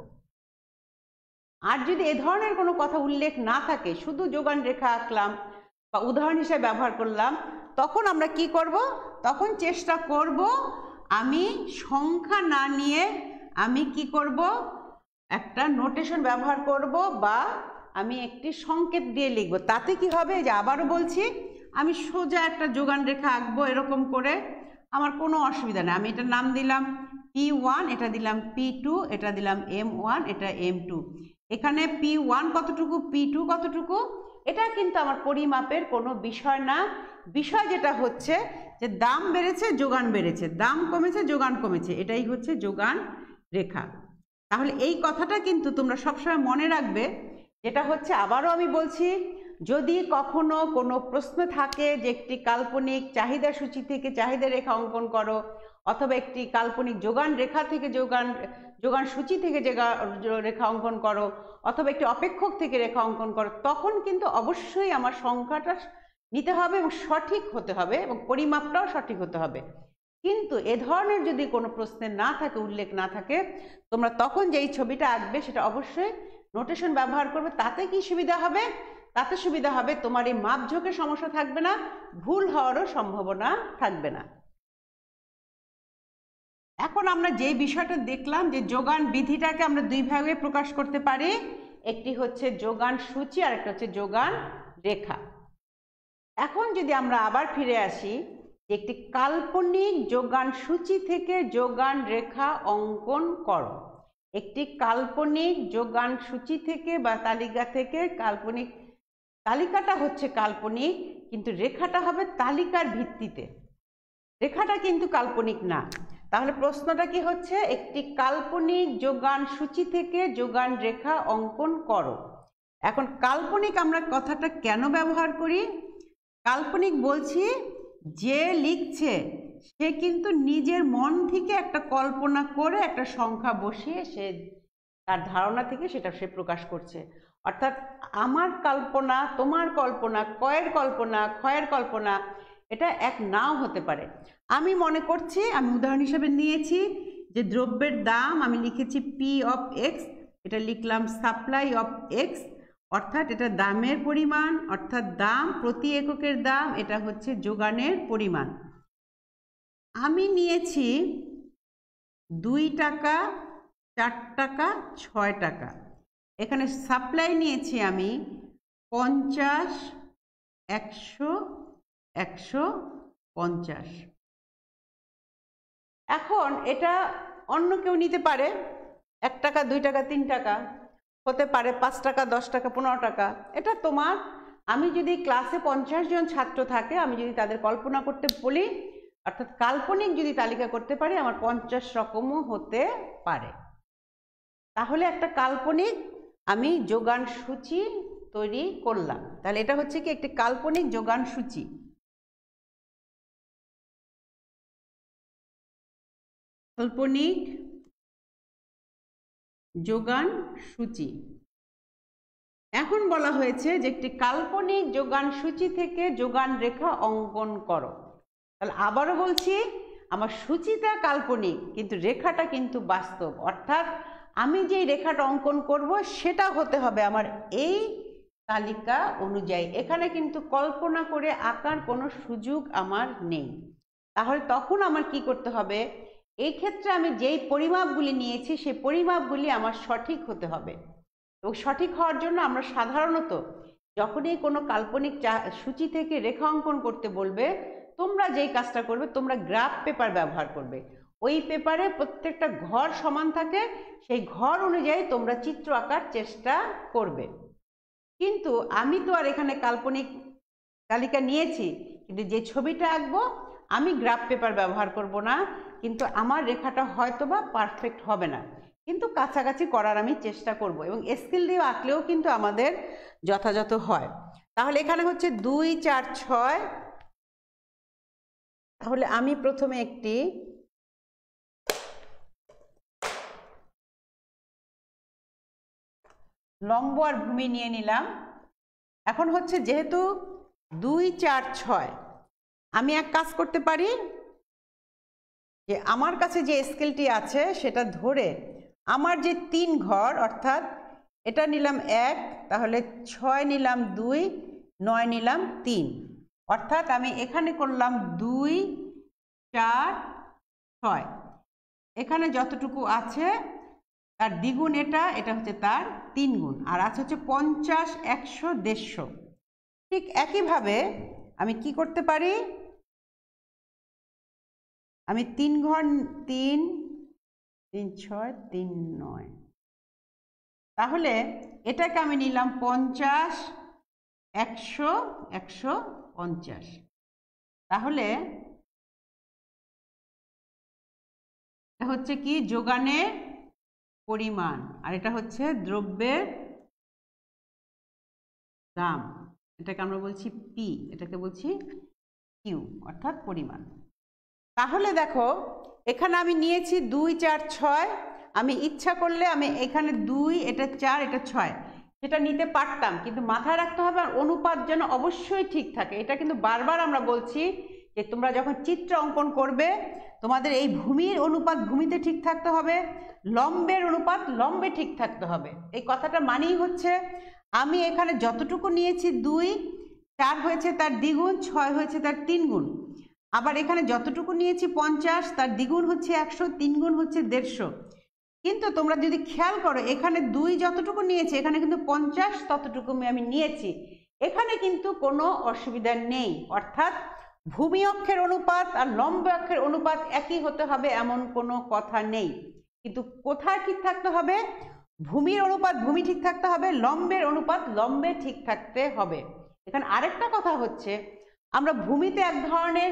আর যদি এ ধরনের কোনো কথা উল্লেখ না থাকে, শুধু যোগান রেখা আঁকলাম বা উদাহরণ হিসেবে ব্যবহার করলাম, তখন আমরা কি করব, তখন চেষ্টা করব আমি সংখ্যা না নিয়ে আমি কি করব, একটা নোটেশন ব্যবহার করব বা আমি একটি সংকেত দিয়ে লিখব। তাতে কি হবে, যে আবারও বলছি, আমি সোজা একটা যোগান রেখা আঁকবো এরকম করে, আমার কোনো অসুবিধা নেই। আমি এটার নাম দিলাম P1, এটা দিলাম P2, এটা দিলাম M1, এটা M2। এখানে P1 কতটুকু, P2 কতটুকু, এটা কিন্তু আমার পরিমাপের কোনো বিষয় না। বিষয় যেটা হচ্ছে যে দাম বেড়েছে, যোগান বেড়েছে, দাম কমেছে, যোগান কমেছে, এটাই হচ্ছে যোগান রেখা। তাহলে এই কথাটা কিন্তু তোমরা সবসময় মনে রাখবে। যেটা হচ্ছে, আবারও আমি বলছি, যদি কখনো কোনো প্রশ্ন থাকে যে একটি কাল্পনিক চাহিদা সূচি থেকে চাহিদা রেখা অঙ্কন করো, অথবা একটি কাল্পনিক যোগান রেখা থেকে যোগান সূচি থেকে রেখা অঙ্কন করো, অথবা একটি অপেক্ষক থেকে রেখা অঙ্কন করো, তখন কিন্তু অবশ্যই আমার সংখ্যাটা নিতে হবে এবং সঠিক হতে হবে এবং পরিমাপটাও সঠিক হতে হবে। কিন্তু এ ধরনের যদি কোনো প্রশ্নে না থাকে, উল্লেখ না থাকে, তোমরা তখন যেই ছবিটা আঁকবে সেটা অবশ্যই নোটেশন ব্যবহার করবে। তাতে কি সুবিধা হবে, তাতে সুবিধা হবে তোমার এই মাপঝোঁকের সমস্যা থাকবে না, ভুল হওয়ারও সম্ভাবনা থাকবে না। এখন আমরা যে বিষয়টা দেখলাম যে যোগান বিধিটাকে আমরা দুই ভাগে প্রকাশ করতে পারি, একটি হচ্ছে যোগান সূচি আর একটা হচ্ছে যোগান রেখা। এখন যদি আমরা আবার ফিরে আসি, একটি কাল্পনিক যোগান সূচি থেকে যোগান রেখা অঙ্কন করো। একটি কাল্পনিক যোগান সূচি থেকে বা তালিকা থেকে, কাল্পনিক তালিকাটা হচ্ছে কাল্পনিক, কিন্তু রেখাটা হবে তালিকার ভিত্তিতে, রেখাটা কিন্তু কাল্পনিক না। তাহলে প্রশ্নটা কি হচ্ছে, একটি কাল্পনিক যোগান সূচি থেকে যোগান রেখা অঙ্কন করো। এখন কাল্পনিক আমরা কথাটা কেন ব্যবহার করি, কাল্পনিক বলছি যে লিখছে সে কিন্তু নিজের মন থেকে একটা কল্পনা করে একটা সংখ্যা বসিয়ে সে তার ধারণা থেকে সেটা সে প্রকাশ করছে। অর্থাৎ আমার কল্পনা, তোমার কল্পনা, কয়ের কল্পনা, ক্ষয়ের কল্পনা, এটা এক নাও হতে পারে। আমি মনে করছি, আমি উদাহরণ হিসেবে নিয়েছি যে দ্রব্যের দাম আমি লিখেছি P of X, এটা লিখলাম সাপ্লাই অফ X, অর্থাৎ এটা দামের পরিমাণ, অর্থাৎ দাম প্রতি এককের দাম, এটা হচ্ছে যোগানের পরিমাণ। আমি নিয়েছি 2 টাকা, 4 টাকা, 6 টাকা। এখানে সাপ্লাই নিয়েছি আমি 50, 100, 150। এখন এটা অন্য কেউ নিতে পারে, 1 টাকা, 2 টাকা, 3 টাকা হতে পারে, 5 টাকা, 10 টাকা, 15 টাকা, এটা তোমার। আমি যদি ক্লাসে 50 জন ছাত্র থাকে, আমি যদি তাদের কল্পনা করতে বলি, অর্থাৎ কাল্পনিক যদি তালিকা করতে পারি, আমার 50 রকমও হতে পারে। তাহলে একটা কাল্পনিক আমি যোগান সূচি তৈরি করলাম। তাহলে এটা হচ্ছে কি একটি কাল্পনিক যোগান সূচি। কাল্পনিক যোগান সূচি। এখন বলা হয়েছে যে একটি কাল্পনিক যোগান সূচি থেকে যোগান রেখা অঙ্কন করো। তাহলে আবারও বলছি, আমার সূচিটা কাল্পনিক কিন্তু রেখাটা কিন্তু বাস্তব, অর্থাৎ আমি যেই রেখাটা অঙ্কন করব সেটা হতে হবে আমার এই তালিকা অনুযায়ী। এখানে কিন্তু কল্পনা করে আঁকার কোনো সুযোগ আমার নেই। তাহলে তখন আমার কি করতে হবে, এই ক্ষেত্রে আমি যেই পরিমাপগুলি নিয়েছি সেই পরিমাপগুলি আমার সঠিক হতে হবে। এবং সঠিক হওয়ার জন্য আমরা সাধারণত যখনই কোনো কাল্পনিক সূচি থেকে রেখা অঙ্কন করতে বলবে, তোমরা যেই কাজটা করবে, তোমরা গ্রাফ পেপার ব্যবহার করবে। ওই পেপারে প্রত্যেকটা ঘর সমান থাকে, সেই ঘর অনুযায়ী তোমরা চিত্র আঁকার চেষ্টা করবে। কিন্তু আমি তো আর এখানে কাল্পনিক তালিকা নিয়েছি, কিন্তু যে ছবিটা আঁকবো আমি গ্রাফ পেপার ব্যবহার করব না, কিন্তু আমার রেখাটা হয়তোবা পারফেক্ট হবে না, কিন্তু কাছাকাছি করার আমি চেষ্টা করব। এবং স্কেল দিয়ে আঁকলেও কিন্তু আমাদের যথাযথ হয়। তাহলে এখানে হচ্ছে 2, 4, 6। তাহলে আমি প্রথমে একটি লম্ব আর ভূমি নিয়ে নিলাম। এখন হচ্ছে যেহেতু 2, 4, 6, আমি এক কাজ করতে পারি যে আমার কাছে যে স্কেলটি আছে সেটা ধরে আমার যে 3 ঘর, অর্থাৎ এটা নিলাম 1, তাহলে 6 নিলাম 2, 9 নিলাম 3, অর্থাৎ আমি এখানে করলাম 2, 4, 6। এখানে যতটুকু আছে তার দ্বিগুণ এটা হচ্ছে তার 3 গুণ, আর আছে হচ্ছে 50, 100, 150। ঠিক একইভাবে আমি কি করতে পারি, আমি 3 ঘর 3, 3, 6, 3, 9, তাহলে এটাকে আমি নিলাম 50, 100, 150। তাহলে এটা হচ্ছে কি যোগানের পরিমাণ, আর এটা হচ্ছে দ্রব্যের দাম। এটাকে আমরা বলছি পি, এটাকে বলছি কিউ, অর্থাৎ পরিমাণ। তাহলে দেখো এখানে আমি নিয়েছি 2, 4, 6। আমি ইচ্ছা করলে আমি এখানে 2, এটা 4, এটা 6 সেটা নিতে পারতাম, কিন্তু মাথায় রাখতে হবে আর অনুপাত যেন অবশ্যই ঠিক থাকে। এটা কিন্তু বারবার আমরা বলছি যে তোমরা যখন চিত্র অঙ্কন করবে তোমাদের এই ভূমির অনুপাত ভূমিতে ঠিক থাকতে হবে, লম্বের অনুপাত লম্বে ঠিক থাকতে হবে। এই কথাটা মানেই হচ্ছে আমি এখানে যতটুকু নিয়েছি 2, 4 হয়েছে তার দ্বিগুণ, 6 হয়েছে তার 3 গুণ। আবার এখানে যতটুকু নিয়েছি 50, তার দ্বিগুণ হচ্ছে 100, 3 গুণ হচ্ছে 150। কিন্তু তোমরা যদি খেয়াল করো এখানে 2 যতটুকু নিয়েছে এখানে কিন্তু 50 ততটুকু আমি নিয়েছি, এখানে কিন্তু কোনো অসুবিধা নেই। অর্থাৎ ভূমি অক্ষের অনুপাত আর লম্ব অক্ষের অনুপাত একই হতে হবে এমন কোনো কথা নেই। কিন্তু কোথায় ঠিক থাকতে হবে, ভূমির অনুপাত ভূমি ঠিক থাকতে হবে, লম্বের অনুপাত লম্বে ঠিক থাকতে হবে। এখানে আরেকটা কথা হচ্ছে আমরা ভূমিতে এক ধরনের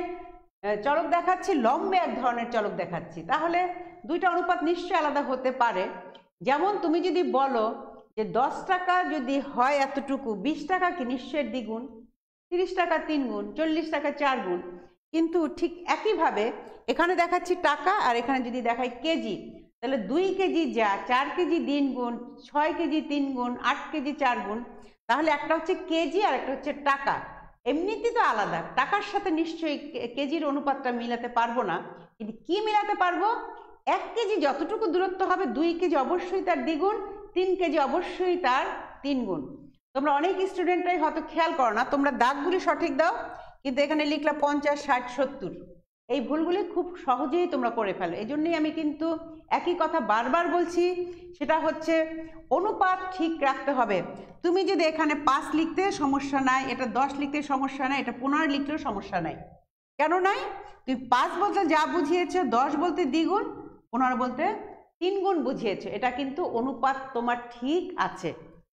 চলক দেখাচ্ছি, লম্বে এক ধরনের চলক দেখাচ্ছি, তাহলে দুইটা অনুপাত নিশ্চয়ই আলাদা হতে পারে। যেমন তুমি যদি বলো যে 10 টাকা যদি হয় এতটুকু, 20 টাকা কি নিশ্চয়ই দ্বিগুণ, 30 টাকা 3 গুণ, 40 টাকা 4 গুণ। কিন্তু ঠিক একইভাবে এখানে দেখাচ্ছি টাকা, আর এখানে যদি দেখাই কেজি, তাহলে 2 কেজি যা 4 কেজি 3 গুণ, 6 কেজি 3 গুণ, 8 কেজি 4 গুণ। তাহলে একটা হচ্ছে কেজি আর একটা হচ্ছে টাকা, এমনিতে তো আলাদা, টাকার সাথে নিশ্চয়ই কেজির অনুপাতটা মিলাতে পারবো না। কিন্তু কি মিলাতে পারবো, 1 কেজি যতটুকু দূরত্ব হবে 2 কেজি অবশ্যই তার দ্বিগুণ, 3 কেজি অবশ্যই তার 3 গুণ। তোমরা অনেক স্টুডেন্টরাই হয়তো খেয়াল করো না, তোমরা দাগগুলি সঠিক দাও কিন্তু এখানে লিখলা 50, 60, 70, এই ভুলগুলি খুব সহজেই তোমরা করে ফেলো। এই জন্যই আমি কিন্তু একই কথা বারবার বলছি, সেটা হচ্ছে অনুপাত ঠিক রাখতে হবে। তুমি যদি এখানে 5 লিখতে সমস্যা নাই, এটা 10 লিখতে সমস্যা নাই, এটা 15 লিখতেও সমস্যা নাই। কেন নাই, তুমি 5 বলতে যা বুঝিয়েছো, 10 বলতে দ্বিগুণ, 15 বলতে 3 গুণ বুঝিয়েছো, এটা কিন্তু অনুপাত তোমার ঠিক আছে।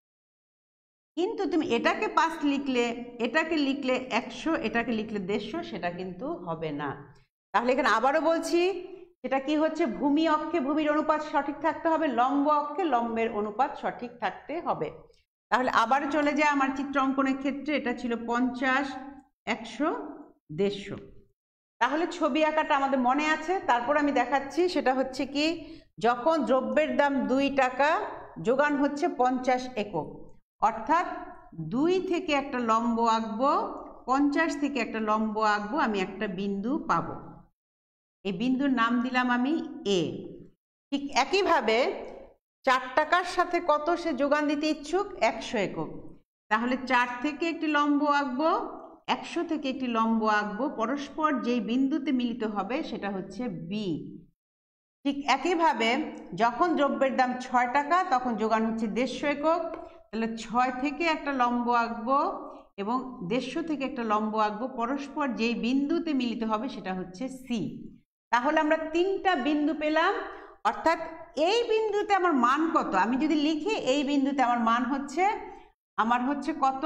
কিন্তু তুমি এটাকে 5 লিখলে, এটাকে লিখলে 100, এটাকে লিখলে 150, সেটা কিন্তু হবে না। তাহলে এখানে আবারও বলছি, সেটা কি হচ্ছে, ভূমি অক্ষে ভূমির অনুপাত সঠিক থাকতে হবে, লম্ব অক্ষে লম্বের অনুপাত সঠিক থাকতে হবে। তাহলে আবার চলে যায় আমার চিত্র অঙ্কনের ক্ষেত্রে, এটা ছিল 50, 100, 150। তাহলে ছবি আঁকাটা আমাদের মনে আছে। তারপর আমি দেখাচ্ছি, সেটা হচ্ছে কি, যখন দ্রব্যের দাম 2 টাকা, যোগান হচ্ছে 50 একক, অর্থাৎ 2 থেকে একটা লম্ব আঁকবো, 50 থেকে একটা লম্ব আঁকবো, আমি একটা বিন্দু পাবো। এই বিন্দুর নাম দিলাম আমি এ। ঠিক একইভাবে 4 টাকার সাথে কত সে যোগান দিতে ইচ্ছুক, 100 একক, তাহলে 4 থেকে একটি লম্ব আঁকবো, 100 থেকে একটি লম্ব আঁকবো, পরস্পর যেই বিন্দুতে মিলিত হবে সেটা হচ্ছে বি। ঠিক একইভাবে যখন দ্রব্যের দাম 6 টাকা তখন যোগান হচ্ছে 150 একক, তাহলে 6 থেকে একটা লম্ব আঁকবো এবং 150 থেকে একটা লম্ব আঁকবো, পরস্পর যেই বিন্দুতে মিলিত হবে সেটা হচ্ছে সি। তাহলে আমরা 3টা বিন্দু পেলাম, অর্থাৎ এই বিন্দুতে আমার মান কত, আমি যদি লিখি এই বিন্দুতে আমার মান হচ্ছে কত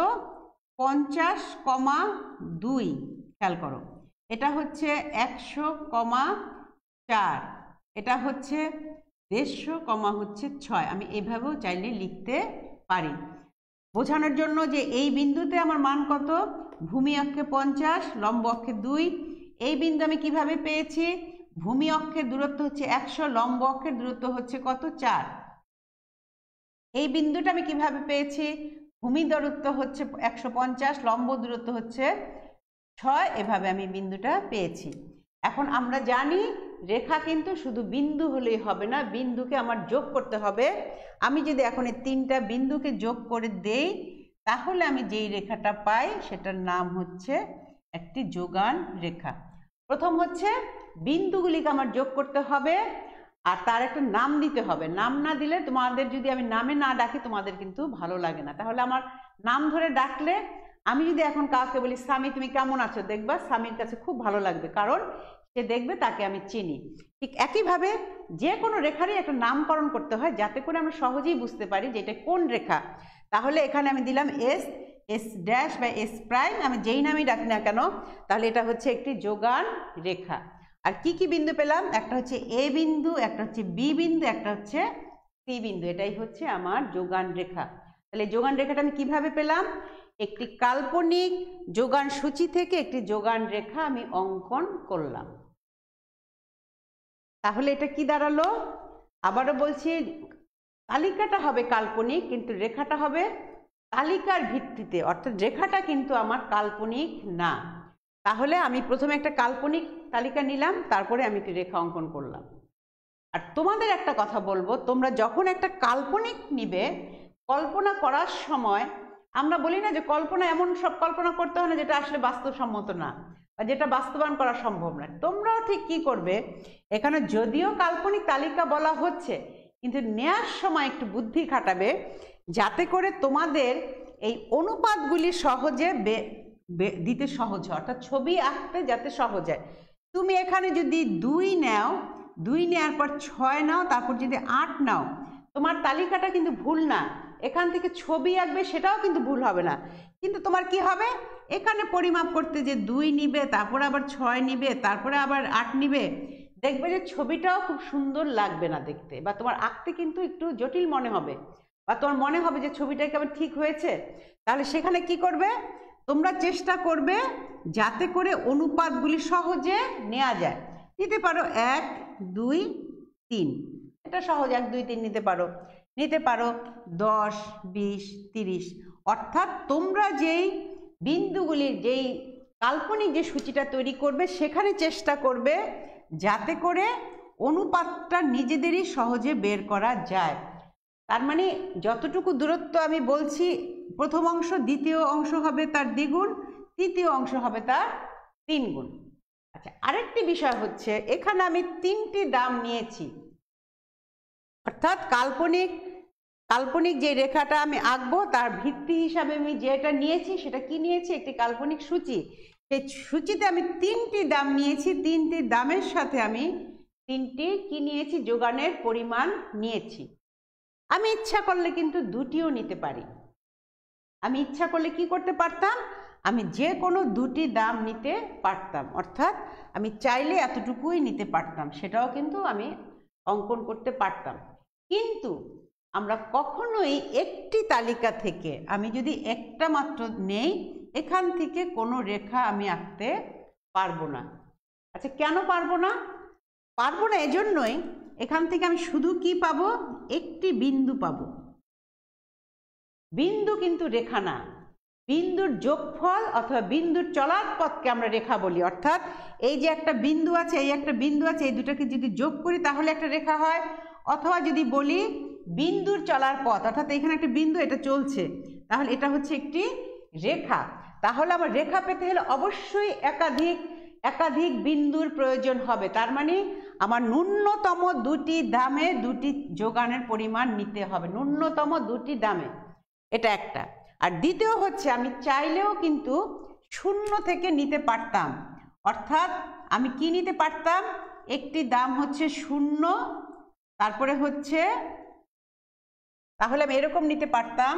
50,2। খেয়াল করো, এটা হচ্ছে 100,4, এটা হচ্ছে 150,6। আমি এইভাবেও চাইলে লিখতে পারি বোঝানোর জন্য যে এই বিন্দুতে আমার মান কত, ভূমি অক্ষে 50, লম্ব অক্ষে 2। এই বিন্দু আমি কিভাবে পেয়েছি, ভূমি অক্ষের দূরত্ব হচ্ছে 100, লম্ব অক্ষের দূরত্ব হচ্ছে কত 4। এই বিন্দুটা আমি কিভাবে পেয়েছি, ভূমি দূরত্ব হচ্ছে 150, লম্ব দূরত্ব হচ্ছে 6, এভাবে আমি বিন্দুটা পেয়েছি। এখন আমরা জানি রেখা কিন্তু শুধু বিন্দু হলেই হবে না, বিন্দুকে আমার যোগ করতে হবে। আমি যদি এখন এই 3টা বিন্দুকে যোগ করে দেই তাহলে আমি যেই রেখাটা পাই সেটার নাম হচ্ছে একটি যোগান রেখা। প্রথম হচ্ছে বিন্দুগুলিকে আমার যোগ করতে হবে আর তার একটা নাম দিতে হবে। নাম না দিলে, তোমাদের যদি আমি নামে না ডাকি তোমাদের কিন্তু ভালো লাগে না। তাহলে আমার নাম ধরে ডাকলে, আমি যদি এখন কাউকে বলি স্বামী তুমি কেমন আছো, দেখবা স্বামীর কাছে খুব ভালো লাগবে, কারণ সে দেখবে তাকে আমি চিনি। ঠিক একইভাবে যে কোনো রেখারই একটা নামকরণ করতে হয় যাতে করে আমরা সহজেই বুঝতে পারি যে এটা কোন রেখা। তাহলে এখানে আমি দিলাম এস, এস ড্যাশ বা এস প্রাইম, আমি যেই নামই ডাকি না কেন, তাহলে এটা হচ্ছে একটি যোগান রেখা। আর কি কি বিন্দু পেলাম, একটা হচ্ছে এ বিন্দু, একটা হচ্ছে বি বিন্দু, একটা হচ্ছে সি বিন্দু। এটাই হচ্ছে আমার যোগান রেখা। তাহলে যোগান রেখাটা আমি কিভাবে পেলাম, একটি কাল্পনিক যোগান সূচি থেকে একটি যোগান রেখা আমি অঙ্কন করলাম। তাহলে এটা কি দাঁড়ালো, আবারও বলছি, তালিকাটা হবে কাল্পনিক কিন্তু রেখাটা হবে তালিকার ভিত্তিতে, অর্থাৎ রেখাটা কিন্তু আমার কাল্পনিক না। তাহলে আমি প্রথমে একটা কাল্পনিক তালিকা নিলাম, তারপরে আমি একটি রেখা অঙ্কন করলাম। আর তোমাদের একটা কথা বলবো, তোমরা যখন একটা কাল্পনিক নিবে, কল্পনা করার সময় আমরা বলি না যে কল্পনা এমন সব কল্পনা করতে হয় না যেটা আসলে বাস্তবসম্মত না বা যেটা বাস্তবায়ন করা সম্ভব না। তোমরাও ঠিক কি করবে, এখানে যদিও কাল্পনিক তালিকা বলা হচ্ছে কিন্তু নেয়ার সময় একটু বুদ্ধি খাটাবে যাতে করে তোমাদের এই অনুপাতগুলি সহজে দিতে সহজ হয়, অর্থাৎ ছবি আঁকতে যাতে সহজ হয়। তুমি এখানে যদি 2 নাও, 2 নেওয়ার পর 6 নাও, তারপর যদি 8 নাও, তোমার তালিকাটা কিন্তু ভুল না। এখান থেকে ছবি আঁকবে সেটাও কিন্তু ভুল হবে না, কিন্তু তোমার কি হবে, এখানে পরিমাপ করতে যে 2 নিবে, তারপরে আবার 6 নিবে, তারপরে আবার 8 নিবে, দেখবে যে ছবিটাও খুব সুন্দর লাগবে না দেখতে, বা তোমার আঁকতে কিন্তু একটু জটিল মনে হবে, বা তোমার মনে হবে যে ছবিটা কেমন ঠিক হয়েছে। তাহলে সেখানে কি করবে, তোমরা চেষ্টা করবে যাতে করে অনুপাতগুলি সহজে নেওয়া যায়। নিতে পারো 1, 2, 3, এটা সহজ 1, 2, 3 নিতে পারো। 10, 20, 30, অর্থাৎ তোমরা যেই বিন্দুগুলির যেই কাল্পনিক যে সূচিটা তৈরি করবে সেখানে চেষ্টা করবে যাতে করে অনুপাতটা নিজেদেরই সহজে বের করা যায়। তার মানে যতটুকু দূরত্ব আমি বলছি, প্রথম অংশ দ্বিতীয় অংশ হবে তার দ্বিগুণ, তৃতীয় অংশ হবে তার 3 গুণ। আচ্ছা, আরেকটি বিষয় হচ্ছে এখানে আমি 3টি দাম নিয়েছি, অর্থাৎ কাল্পনিক যে রেখাটা আমি আঁকবো তার ভিত্তি হিসাবে আমি যেটা নিয়েছি সেটা কি নিয়েছি, একটি কাল্পনিক সূচি। সেই সূচিতে আমি 3টি দাম নিয়েছি, 3টি দামের সাথে আমি 3টি কি নিয়েছি, যোগানের পরিমাণ নিয়েছি। আমি ইচ্ছা করলে কিন্তু 2টিও নিতে পারি। আমি ইচ্ছা করলে কি করতে পারতাম, আমি যে কোনো 2টি দাম নিতে পারতাম, অর্থাৎ আমি চাইলে এতটুকুই নিতে পারতাম, সেটাও কিন্তু আমি অঙ্কন করতে পারতাম। কিন্তু আমরা কখনোই একটি তালিকা থেকে আমি যদি একটা মাত্র নেই, এখান থেকে কোনো রেখা আমি আঁকতে পারবো না। আচ্ছা, কেন পারবো না? এজন্যই, এখান থেকে আমি শুধু কি পাবো, একটি বিন্দু পাবো। বিন্দু কিন্তু রেখা না, বিন্দুর যোগফল অথবা বিন্দুর চলার পথকে আমরা রেখা বলি। অর্থাৎ এই যে একটা বিন্দু আছে, এই একটা বিন্দু আছে, এই দুটাকে যদি যোগ করি তাহলে একটা রেখা হয়। অথবা যদি বলি বিন্দুর চলার পথ, অর্থাৎ এখানে একটা বিন্দু, এটা চলছে, তাহলে এটা হচ্ছে একটি রেখা। তাহলে আমার রেখা পেতে হলে অবশ্যই একাধিক বিন্দুর প্রয়োজন হবে। তার মানে আমার ন্যূনতম দুটি দামে দুটি যোগানের পরিমাণ নিতে হবে, ন্যূনতম দুটি দামে। এটা একটা। আর দ্বিতীয় হচ্ছে আমি চাইলেও কিন্তু শূন্য থেকে নিতে পারতাম, অর্থাৎ আমি কি নিতে পারতাম, একটি দাম হচ্ছে শূন্য, তারপরে হচ্ছে তাহলে আমি এরকম নিতে পারতাম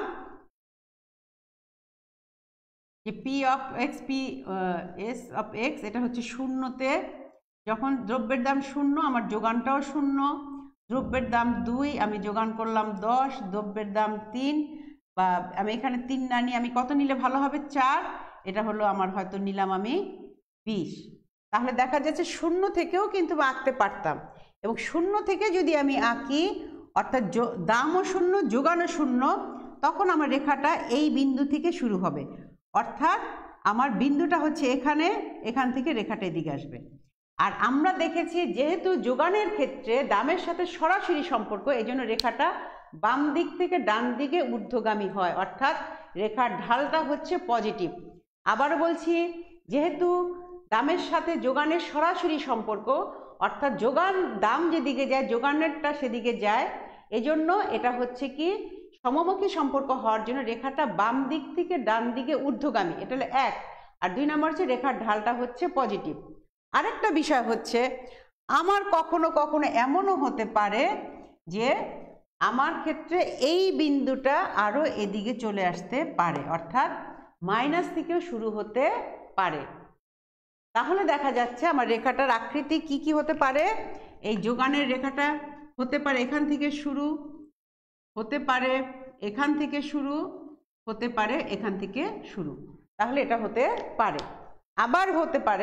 যে P of X P S of X, এটা হচ্ছে শূন্যতে, যখন দ্রব্যের দাম শূন্য আমার যোগানটাও শূন্য, দ্রব্যের দাম 2 আমি যোগান করলাম 10, দ্রব্যের দাম 3 বা আমি এখানে 3 না নিয়ে আমি কত নিলে ভালো হবে, 4, এটা হলো আমার হয়তো নিলাম আমি 20। তাহলে দেখা যাচ্ছে শূন্য থেকেও কিন্তু আঁকতে পারতাম, এবং শূন্য থেকে যদি আমি আঁকি অর্থাৎ দামও শূন্য যোগানও শূন্য, তখন আমার রেখাটা এই বিন্দু থেকে শুরু হবে, অর্থাৎ আমার বিন্দুটা হচ্ছে এখানে, এখান থেকে রেখাটা এদিকে আসবে। আর আমরা দেখেছি যেহেতু যোগানের ক্ষেত্রে দামের সাথে সরাসরি সম্পর্ক, এই জন্য রেখাটা বাম দিক থেকে ডান দিকে ঊর্ধ্বগামী হয়, অর্থাৎ রেখার ঢালটা হচ্ছে পজিটিভ। আবার বলছি, যেহেতু দামের সাথে যোগানের সরাসরি সম্পর্ক, অর্থাৎ যোগান দাম যেদিকে যায় যোগানেরটা সেদিকে যায়, এজন্য এটা হচ্ছে কি সমমুখী সম্পর্ক হওয়ার জন্য রেখাটা বাম দিক থেকে ডান দিকে ঊর্ধ্বগামী, এটা হলো 1। আর 2 নম্বর হচ্ছে রেখার ঢালটা হচ্ছে পজিটিভ। আরেকটা বিষয় হচ্ছে আমার কখনো কখনো এমনও হতে পারে যে আমার ক্ষেত্রে এই বিন্দুটা আরো এদিকে চলে আসতে পারে, অর্থাৎ মাইনাস থেকেও শুরু হতে পারে। তাহলে দেখা যাচ্ছে আমার রেখাটার আকৃতি কি কি হতে পারে, এই যোগানের রেখাটা হতে পারে এখান থেকে শুরু, হতে পারে এখান থেকে শুরু, হতে পারে এখান থেকে শুরু, তাহলে এটা হতে পারে। আবার হতে পারে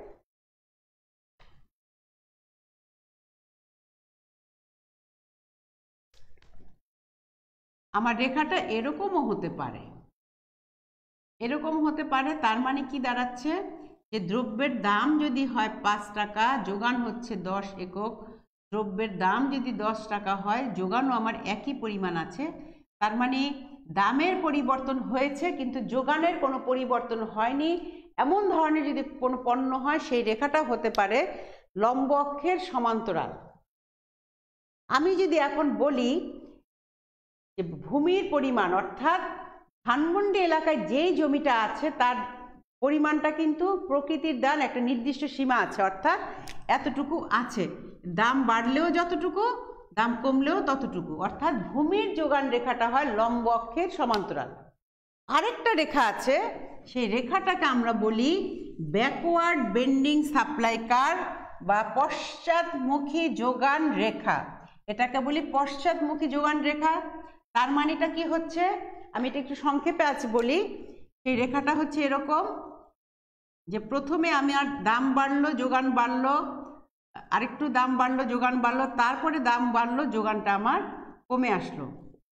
আমার রেখাটা এরকমও হতে পারে, এরকম হতে পারে। তার মানে কি দাঁড়াচ্ছে, যে দ্রব্যের দাম যদি হয় 5 টাকা, যোগান হচ্ছে 10 একক, দ্রব্যের দাম যদি 10 টাকা হয়, যোগানও আমার একই পরিমাণ আছে, তার মানে দামের পরিবর্তন হয়েছে কিন্তু যোগানের কোনো পরিবর্তন হয়নি, এমন ধরনের যদি কোনো পণ্য হয় সেই রেখাটা হতে পারে লম্ব অক্ষের সমান্তরাল। আমি যদি এখন বলি যে ভূমির পরিমাণ, অর্থাৎ ধানমন্ডি এলাকায় যেই জমিটা আছে তার পরিমাণটা কিন্তু প্রকৃতির দান একটা নির্দিষ্ট সীমা আছে, অর্থাৎ এতটুকু আছে, দাম বাড়লেও যতটুকু, দাম কমলেও ততটুকু, অর্থাৎ ভূমির যোগান রেখাটা হয় লম্ব অক্ষের সমান্তরাল। আরেকটা রেখা আছে, সেই রেখাটাকে আমরা বলি ব্যাকওয়ার্ড বেন্ডিং সাপ্লাই কার্ভ বা পশ্চাৎমুখী যোগান রেখা, এটাকে বলি পশ্চাৎমুখী যোগান রেখা। তার মানেটা কি হচ্ছে, আমি এটা একটু সংক্ষেপে আছে বলি, এই রেখাটা হচ্ছে এরকম যে প্রথমে আমার দাম বাড়লো যোগান বাড়লো, আরেকটু দাম বাড়লো যোগান বাড়লো, তারপরে দাম বাড়লো যোগানটা আমার কমে আসলো।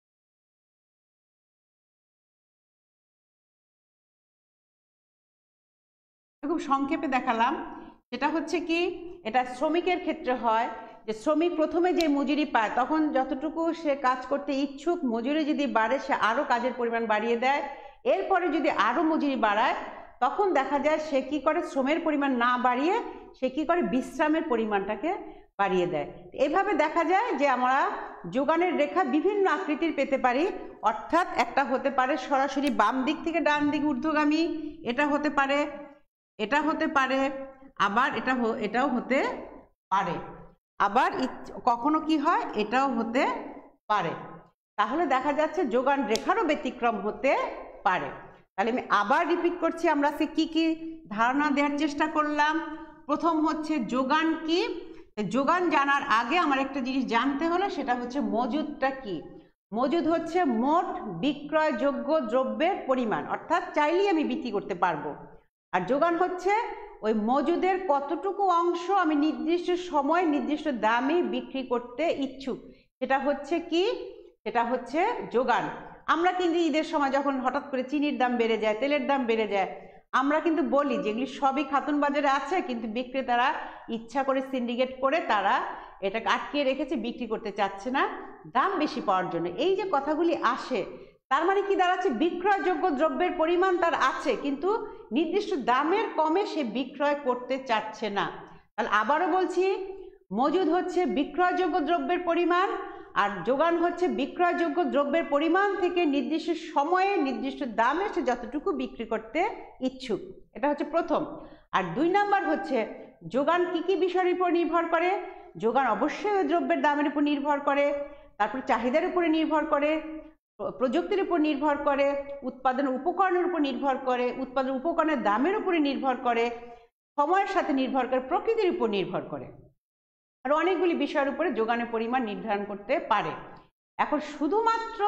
খুব সংক্ষেপে দেখালাম। সেটা হচ্ছে কি, এটা শ্রমিকের ক্ষেত্রে হয় যে শ্রমিক প্রথমে যে মজুরি পায় তখন যতটুকু সে কাজ করতে ইচ্ছুক, মজুরি যদি বাড়ে সে আরো কাজের পরিমাণ বাড়িয়ে দেয়, এরপরে যদি আরো মজুরি বাড়ায় তখন দেখা যায় সে কি করে, শ্রমের পরিমাণ না বাড়িয়ে সে কি করে বিশ্রামের পরিমাণটাকে বাড়িয়ে দেয়। এইভাবে দেখা যায় যে আমরা যোগানের রেখা বিভিন্ন আকৃতির পেতে পারি, অর্থাৎ একটা হতে পারে সরাসরি বাম দিক থেকে ডান দিক ঊর্ধ্বগামী, এটা হতে পারে, এটা হতে পারে, আবার এটাও হতে পারে, আবার কখনো কি হয় এটাও হতে পারে। তাহলে দেখা যাচ্ছে যোগান রেখারও ব্যতিক্রম হতে পারে। তাহলে আমি আবার রিপিট করছি, আমরা আজকে কি কি ধারণা দেওয়ার চেষ্টা করলাম। প্রথম হচ্ছে যোগান কি, যোগান জানার আগে আমার একটা জিনিস জানতে হলো, সেটা হচ্ছে মজুদটা কি। মজুদ হচ্ছে মোট বিক্রয়যোগ্য দ্রব্যের পরিমাণ, অর্থাৎ চাইলেই আমি বিক্রি করতে পারবো। আর যোগান হচ্ছে ওই মজুদের কতটুকু অংশ আমি নির্দিষ্ট সময় নির্দিষ্ট দামে বিক্রি করতে ইচ্ছুক, সেটা হচ্ছে কি, সেটা হচ্ছে যোগান। আমরা কিন্তু ঈদের সময় যখন হঠাৎ করে চিনির দাম বেড়ে যায়, তেলের দাম বেড়ে যায়, আমরা কিন্তু বলি যেগুলি সবই খাতুন বাজারে আছে, কিন্তু বিক্রেতারা ইচ্ছা করে সিন্ডিকেট করে তারা এটাকে আটকিয়ে রেখেছে, বিক্রি করতে চাচ্ছে না দাম বেশি পাওয়ার জন্য। এই যে কথাগুলি আসে, তার মানে কি দাঁড়াচ্ছে, বিক্রয়যোগ্য দ্রব্যের পরিমাণ তার আছে কিন্তু নির্দিষ্ট দামের কমে সে বিক্রয় করতে চাচ্ছে না। তাহলে আবারও বলছি, মজুদ হচ্ছে বিক্রয়যোগ্য দ্রব্যের পরিমাণ, আর যোগান হচ্ছে বিক্রয়যোগ্য দ্রব্যের পরিমাণ থেকে নির্দিষ্ট সময়ে নির্দিষ্ট দামে সে যতটুকু বিক্রি করতে ইচ্ছুক। এটা হচ্ছে প্রথম। আর 2 নাম্বার হচ্ছে যোগান কি কি বিষয়ের উপর নির্ভর করে। যোগান অবশ্যই ওই দ্রব্যের দামের উপর নির্ভর করে, তারপর চাহিদার উপরে নির্ভর করে, প্রযুক্তির উপর নির্ভর করে, উৎপাদন উপকরণের উপর নির্ভর করে, উৎপাদন উপকরণের দামের উপরে নির্ভর করে, সময়ের সাথে নির্ভর করে, প্রকৃতির উপর নির্ভর করে, আর অনেকগুলি বিষয়ের উপরে যোগানের পরিমাণ নির্ধারণ করতে পারে। এখন শুধুমাত্র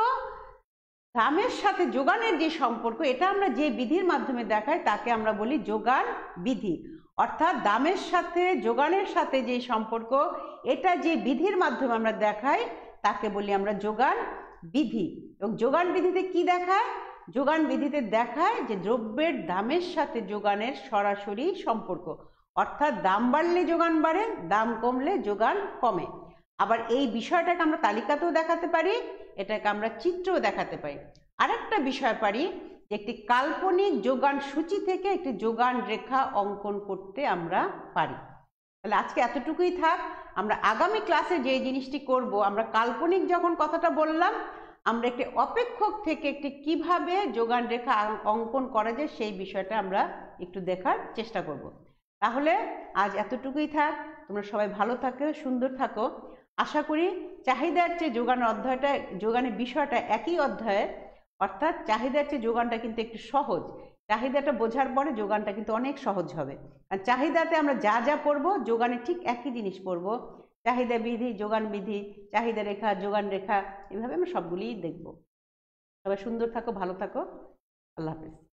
দামের সাথে যোগানের যে সম্পর্ক, এটা আমরা যে বিধির মাধ্যমে দেখাই তাকে আমরা বলি যোগান বিধি। অর্থাৎ দামের সাথে যোগানের সাথে যে সম্পর্ক, এটা যে বিধির মাধ্যমে আমরা দেখাই তাকে বলি আমরা যোগান বিধি। এবং যোগান বিধিতে কি দেখায়? যোগান বিধিতে দেখায় যে দ্রব্যের দামের সাথে যোগানের সরাসরি সম্পর্ক, অর্থাৎ দাম বাড়লে যোগান বাড়ে, দাম কমলে যোগান কমে। আবার এই বিষয়টাকে আমরা তালিকাতেও দেখাতে পারি, এটাকে আমরা চিত্রও দেখাতে পারি। আরেকটা বিষয় পারি যে একটি কাল্পনিক যোগান সূচি থেকে একটি যোগান রেখা অঙ্কন করতে আমরা পারি। তাহলে আজকে এতটুকুই থাক। আমরা আগামী ক্লাসে যে জিনিসটি করব, আমরা কাল্পনিক যখন কথাটা বললাম, আমরা একটি অপেক্ষক থেকে একটি কিভাবে যোগান রেখা অঙ্কন করা যায় সেই বিষয়টা আমরা একটু দেখার চেষ্টা করব। তাহলে আজ এতটুকুই থাক। তোমরা সবাই ভালো থাকো, সুন্দর থাকো। আশা করি চাহিদার চেয়ে যোগানের অধ্যায়টা, যোগানের বিষয়টা একই অধ্যায়ে, অর্থাৎ চাহিদার চেয়ে যোগানটা কিন্তু একটু সহজ। চাহিদাটা বোঝার পরে যোগানটা কিন্তু অনেক সহজ হবে। আর চাহিদাতে আমরা যা যা পড়বো, যোগানে ঠিক একই জিনিস পড়বো। চাহিদা বিধি, যোগান বিধি, চাহিদা রেখা, যোগান রেখা, এভাবে আমরা সবগুলিই দেখব। সবাই সুন্দর থাকো, ভালো থাকো। আল্লাহ হাফেজ।